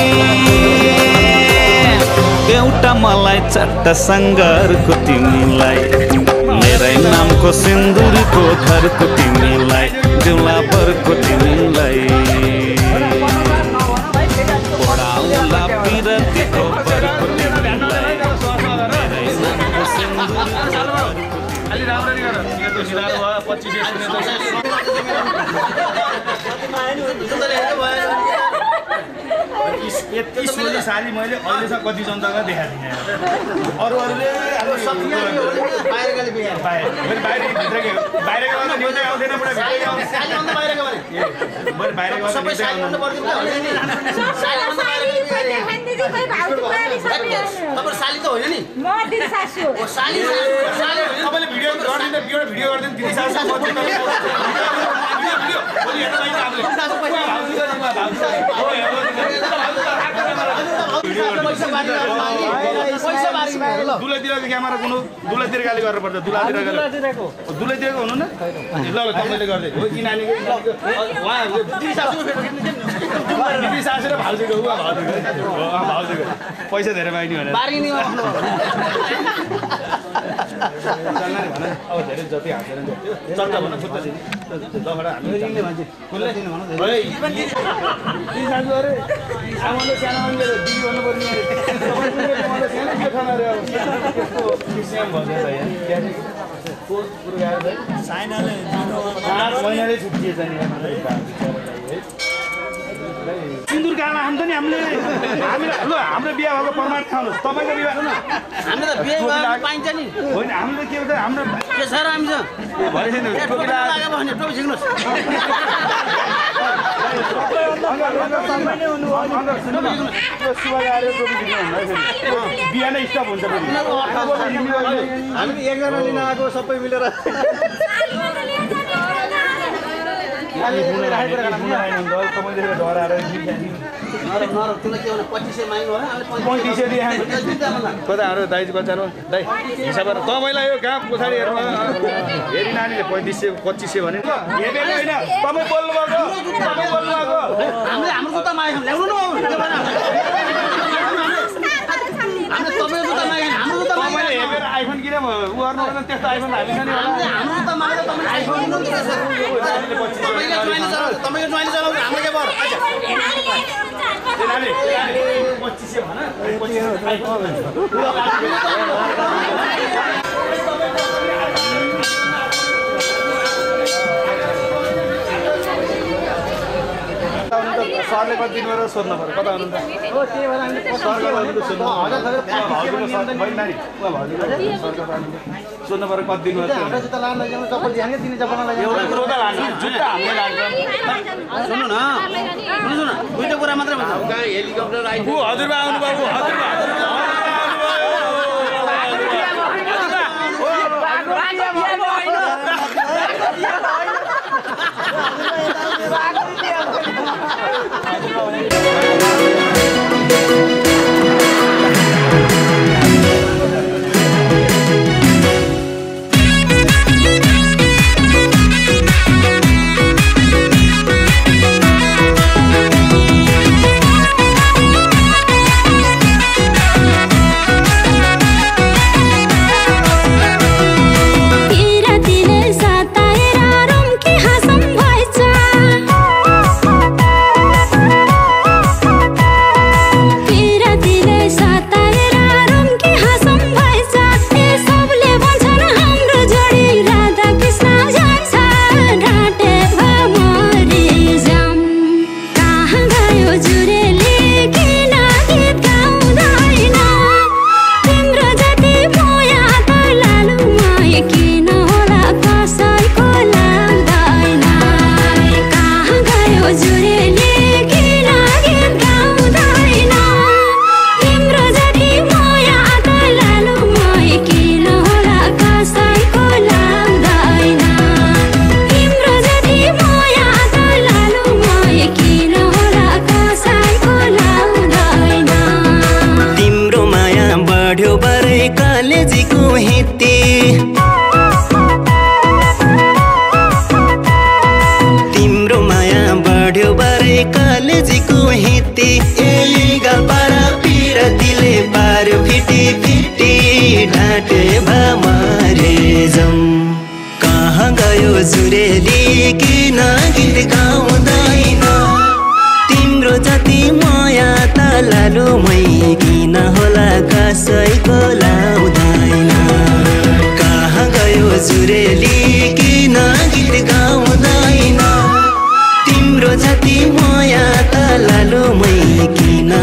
एउटा मलाई चट्ट सङ्घारको तिमीलाई मेरै नामको सिन्दुरको धरको तिमीलाई देउला बरको तिमीलाई ओडाउला पिरतीको बरको तिमीलाई मेरै नामको सिन्दुरको यति सोझी साली मैले अहिलेसम्म कति जनतामा देखाएको थिएँ अरूले साली त होइन नि म दिदी सासु ओ साली तपाईले भिडियो गर्दैन दिदी सासु दुलैतिर क्यामेरा कुनु दुलैतिर गाली गरेर पर्छ दुलैतिरको हुनु न ल तपाईँले गर्दै हो कि नानीको दिदी सासु र भाउजूको भाउजूको पैसा धेरै माग्ने भनेर अब धेरै जति हाल्दैन चर्चा भन खुट्टा दिने दबाट हामीले मान्छे खुल्ला दिनु भन सासु अरे आमाले सानो मान्छे दिदी भन्नुपर्ने सानो के खाना रे अब त्यस्तो सिस्टम भन्छ त यहाँ कोस पुरा गाह्रो साइनाले 4 महिनाले छुट्टिएछ नि सिन्दुर गाला हान्छ नि हामीले ल हाम्रो बिहा भएको प्रमाण खाउनुहोस् तपाईँको बिहा हामीले त बिहा पाइन्छ नि होइन हामीले के भन्छ हाम्रो के छ र हामीसँग भनेन टोपी लगाएको भने टोपी झिक्नुहोस् बिहा नै स्टप हुन्छ हामी 1 जना लिन आएको सबै मिलेर कताहरू दाइज बच्चाहरू दाइ हिसाब तपाईँलाई यो कहाँ पछाडि हेरी नानीले 3500 भने होइन तपाईँ बोल्नुभएको हाम्रो जुत्ता मागेको ल्याउनु न तपाईँले हेरेर आइफोन किन उ गर्नु त्यस्तो आइफोन हालिन्छ नि होला तपाईँको ज्वाइँले चलाउनु हाम्रो के भयो 2500 भन 2500 आइफोन सरले कति दिन गरेर सोध्नु पर्यो कता हुनुहुन्छ सोध्नु पर्यो कति दिन सुन्नु न दुईटा कुरा मात्रै भन्छ हेलिकप्टर हजुरबा आउनुभयो तिम्रो जति माया त लालो मै किन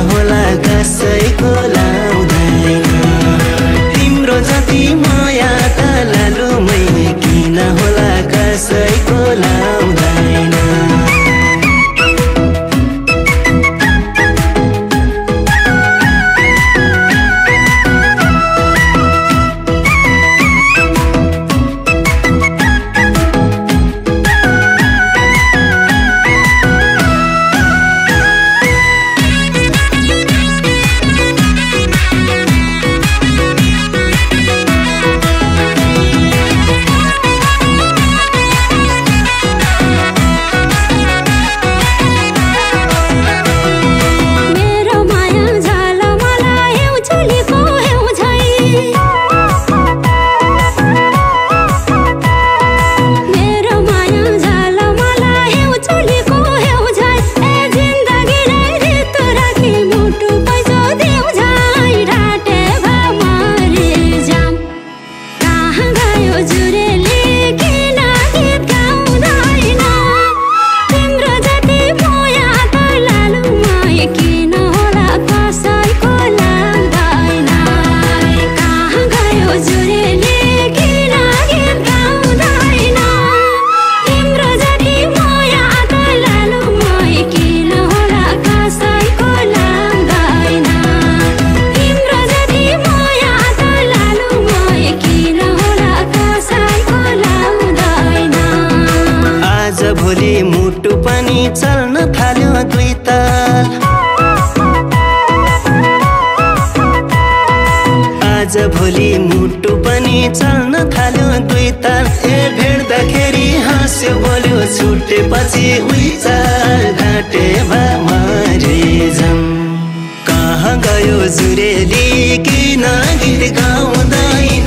लाउँदैन भोलि मुटु पनि चल्न थाल्यो दुई ताल ए भेट्दाखेरि हाँस्यो बोल्यो छुटेपछि उचाल घाटे भा मरिजम कहाँ गयो जुरेली किन गीत गाउँदैन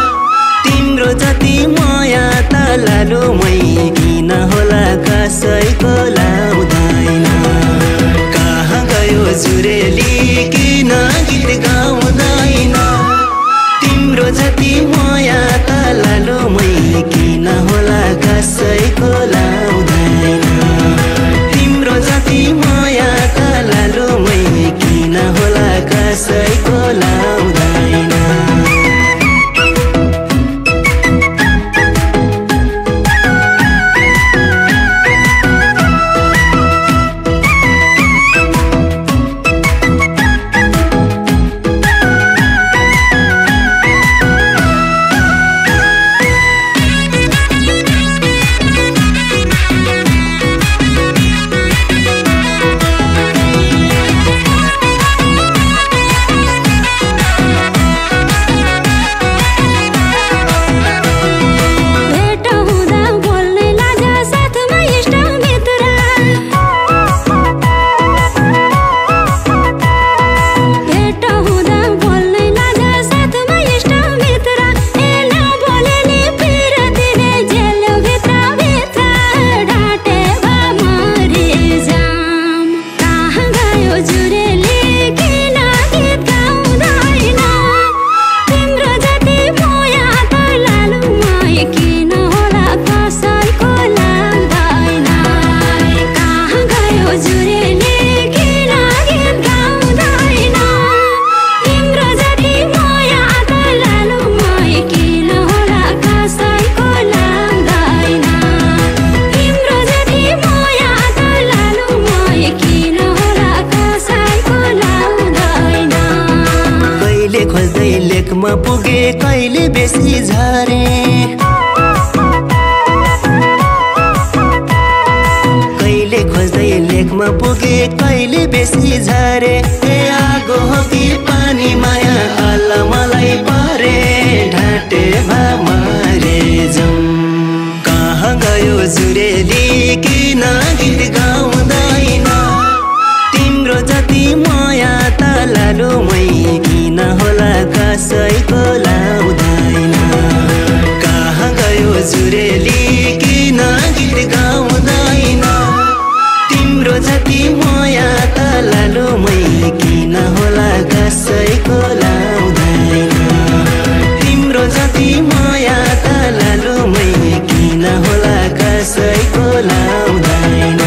तिम्रो जति माया त लालु मै किन होला कसैको लाउँदैन कहाँ गयो जुरेली किन गीत गाउँदैन तिम्रो जति माया त लालु मै किन होला कसैको लाउँदैन तिम्रो जति माया त लालु मै किन होला कसैको लाउँदैन लेखमा पुगे कहिले बेसी झरे कहिले खोज्दै लेखमा पुगे कहिले बेसी झरे ए आगो हो कि पानी माया अल्ला मलाई परे ढाटे भा मरे जाऊँ कहाँ गयो जुरेली किन गीत गाउँदैन तिम्रो जति माया त लालु मै किन होला कसैको लाउँदैन कहाँ गयो जुरेली किन गीत गाउँदैन तिम्रो जति माया त लालु मै किन होला कसैको लाउँदैन तिम्रो जति माया त लालु मै किन होला कसैको लाउँदैन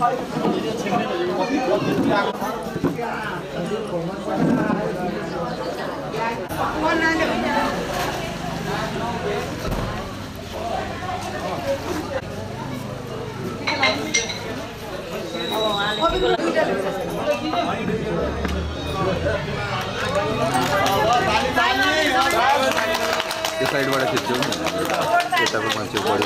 यो साइडबाट खिच्छु यताको मान्छे बढी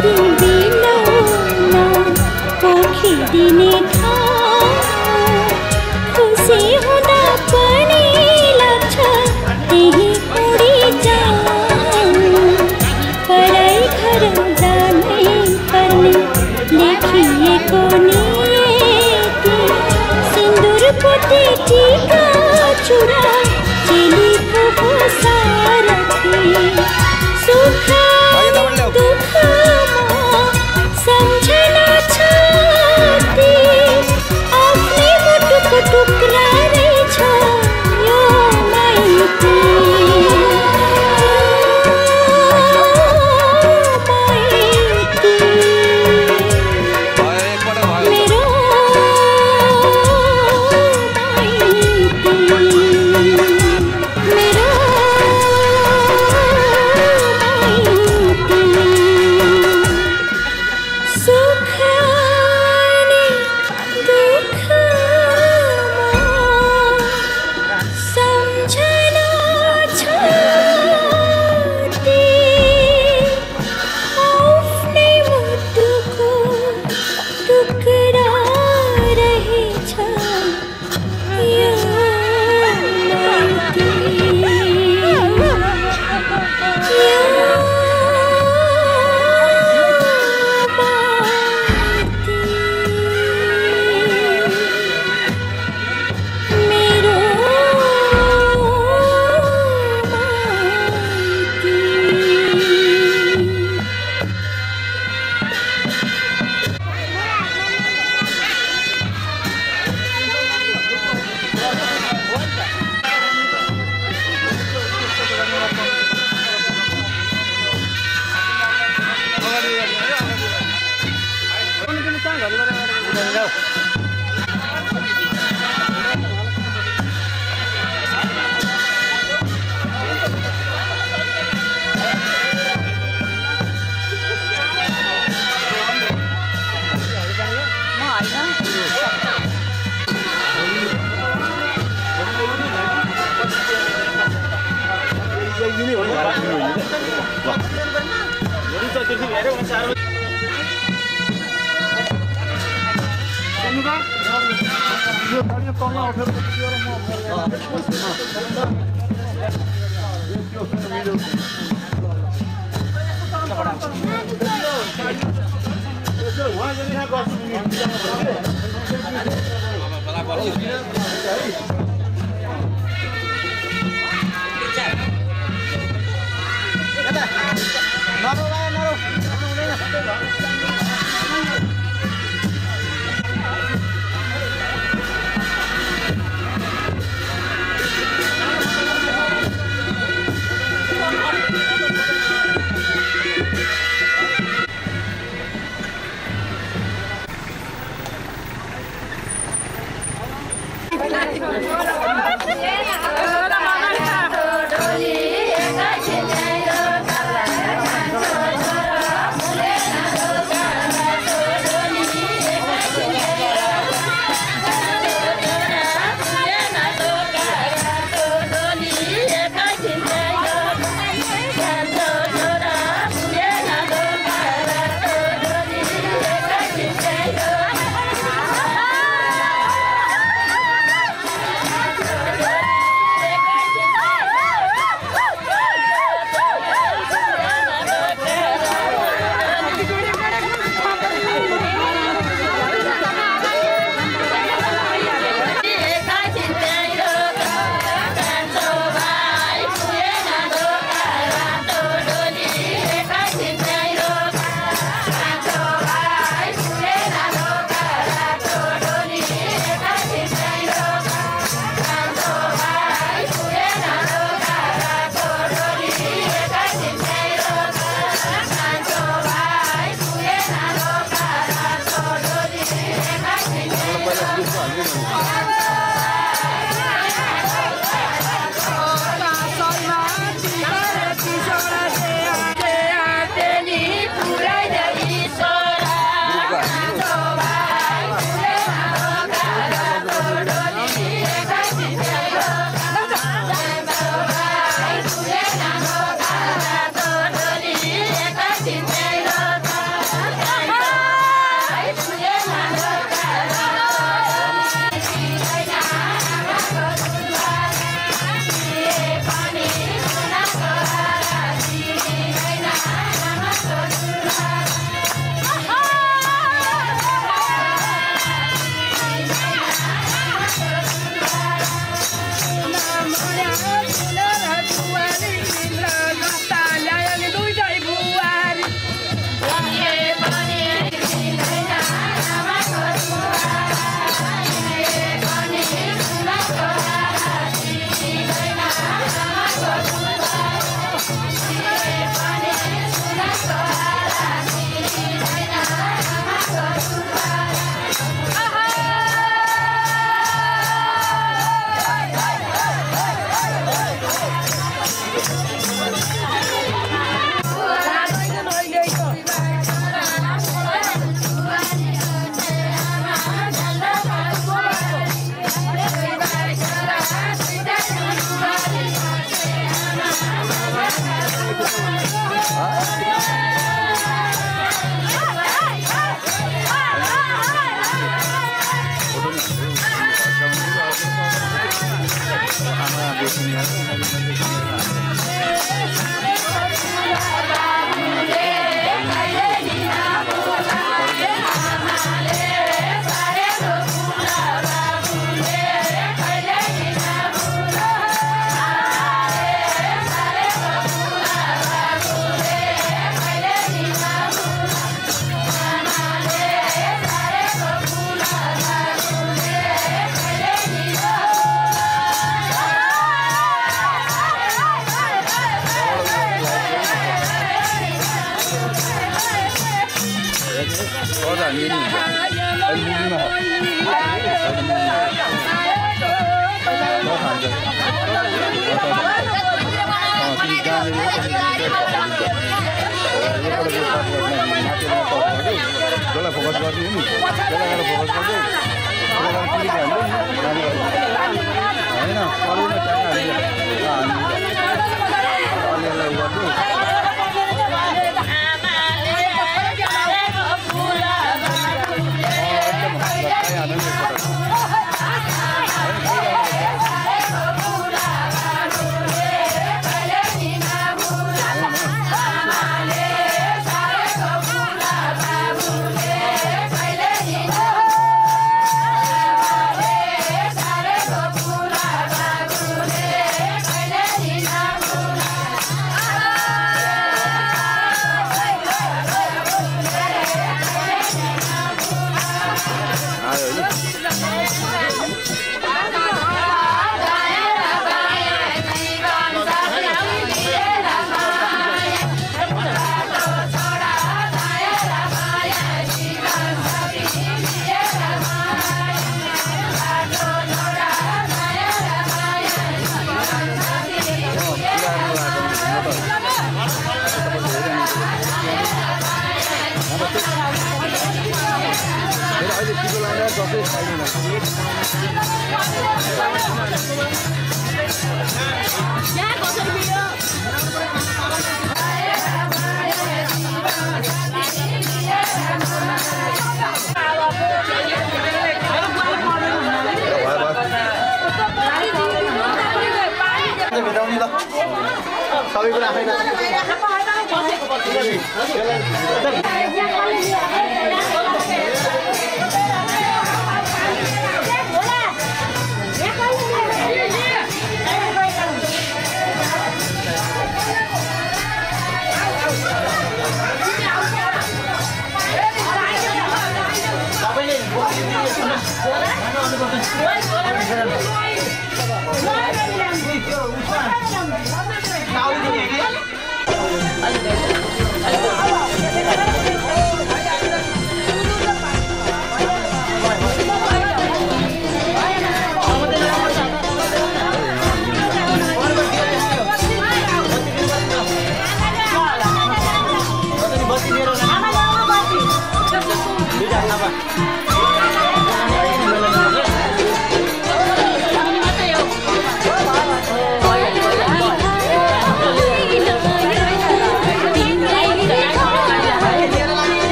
दिने खुसी हुँदा पनि लाग्छ त्यही उडी जाऊँ पराई घर जानै पर्ने लेखिएको नियति सिन्दुर पोते टीका चुरा चेलीको सारथी सुख दुःखमा सम्झना छाती आफ्नै मुटुको टुक्रा रहेछ यो माइती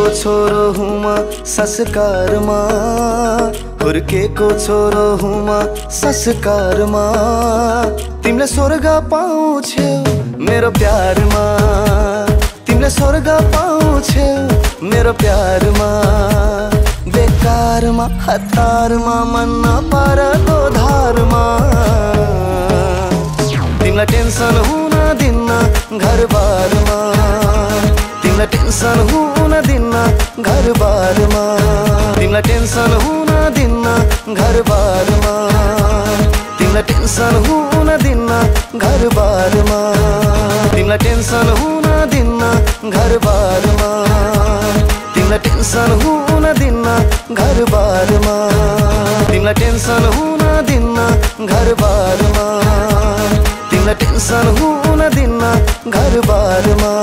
छोरो हुँ म संस्कारमा हुर्केको छोरो हुँ म संस्कारमा तिमीले स्वर्ग पाउँछौ मेरो प्यारमा तिमीले स्वर्ग पाउँछौ मेरो प्यारमा बेकारमा हतारमा मन नपरको धारमा तिमीलाई टेन्सन हुन दिन्न घरबारमा तिमीलाई टेन्सन हुन दिन्न घरबारमा तिमीलाई टेन्सन हुन दिन्न घरबारमा तिमीलाई टेन्सन हुन दिन्न घरबारमा तिमीलाई टेन्सन हुन दिन्न घरबारमा तिमीलाई टेन्सन हुन दिन्न घरबारमा तिमीलाई टेन्सन हुन दिन्न घरबारमा तिमीलाई टेन्सन हुन दिन्न घरबारमा